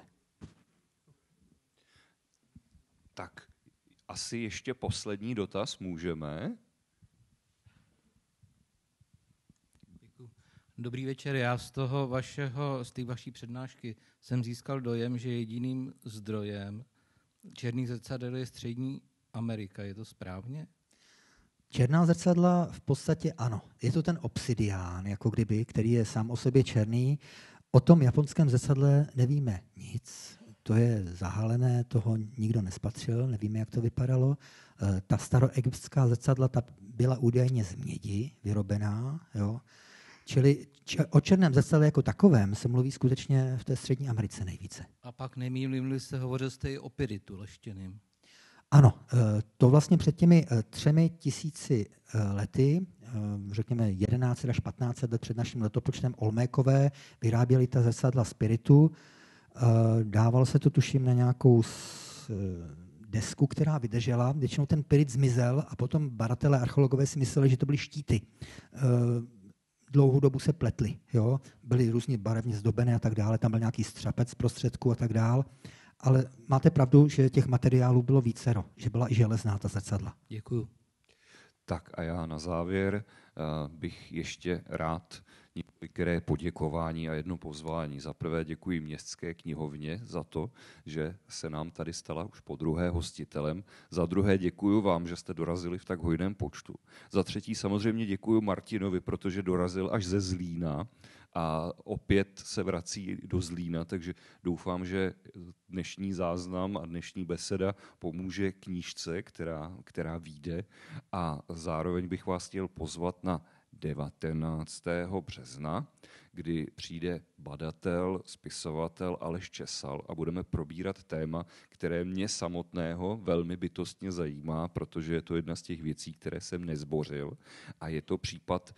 Tak, asi ještě poslední dotaz můžeme. Dobrý večer, já z té vaší přednášky jsem získal dojem, že jediným zdrojem černých zrcadel je Střední Amerika. Je to správně? Černá zrcadla v podstatě ano. Je to ten obsidián, jako kdyby, který je sám o sobě černý. O tom japonském zrcadle nevíme nic. To je zahalené, toho nikdo nespatřil, nevíme, jak to vypadalo. Ta staroegyptská zrcadla ta byla údajně z mědi vyrobená, jo. Čili o černém zrcadle jako takovém se mluví skutečně v té Střední Americe nejvíce. A pak nemýlím-li se, hovořil jste i o pyritu leštěným. Ano, to vlastně před těmi 3000 lety, řekněme 11 až 15 let před naším letopočtem, Olmékové vyráběli ta zrcadla z pyritu. Dávalo se to, tuším, na nějakou desku, která vydržela. Většinou ten pyrit zmizel a potom badatelé, archeologové si mysleli, že to byly štíty. Dlouhou dobu se pletly, jo? Byly různě barevně zdobené a tak dále, tam byl nějaký střapec z prostředku a tak dále. Ale máte pravdu, že těch materiálů bylo vícero, že byla i železná ta zrcadla. Děkuju. Tak a já na závěr bych ještě rád některé poděkování a jedno pozvání. Za prvé děkuji Městské knihovně za to, že se nám tady stala už podruhé hostitelem. Za druhé děkuji vám, že jste dorazili v tak hojném počtu. Za třetí samozřejmě děkuji Martinovi, protože dorazil až ze Zlína a opět se vrací do Zlína, takže doufám, že dnešní záznam a dnešní beseda pomůže knížce, která vyjde, a zároveň bych vás chtěl pozvat na 19. března, kdy přijde badatel, spisovatel Aleš Česal a budeme probírat téma, které mě samotného velmi bytostně zajímá, protože je to jedna z těch věcí, které jsem nezbořil, a je to případ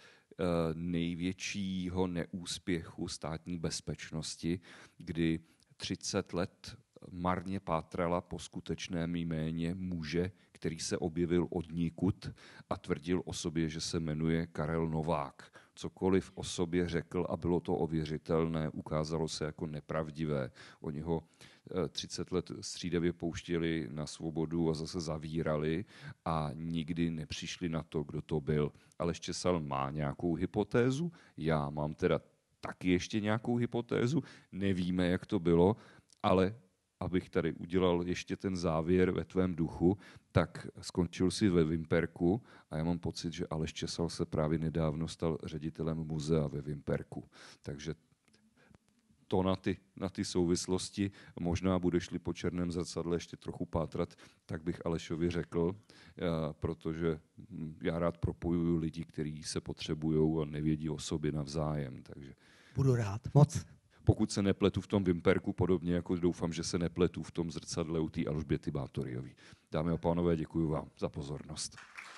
největšího neúspěchu státní bezpečnosti, kdy 30 let marně pátrala po skutečném jméně muže, který se objevil odnikud a tvrdil o sobě, že se jmenuje Karel Novák. Cokoliv o sobě řekl a bylo to ověřitelné, ukázalo se jako nepravdivé. Oni ho 30 let střídavě pouštěli na svobodu a zase zavírali a nikdy nepřišli na to, kdo to byl. Aleš Česal má nějakou hypotézu, já mám teda taky ještě nějakou hypotézu, nevíme, jak to bylo, ale abych tady udělal ještě ten závěr ve tvém duchu, tak skončil si ve Vimperku a já mám pocit, že Aleš Česal se právě nedávno stal ředitelem muzea ve Vimperku. Takže to na ty souvislosti, možná budeš-li po černém zrcadle ještě trochu pátrat, tak bych Alešovi řekl, protože já rád propojuju lidi, kteří se potřebují a nevědí o sobě navzájem. Takže budu rád, moc. Pokud se nepletu v tom Vimperku, podobně jako doufám, že se nepletu v tom zrcadle u té Alžběty Bátoriový. Dámy a pánové, děkuji vám za pozornost.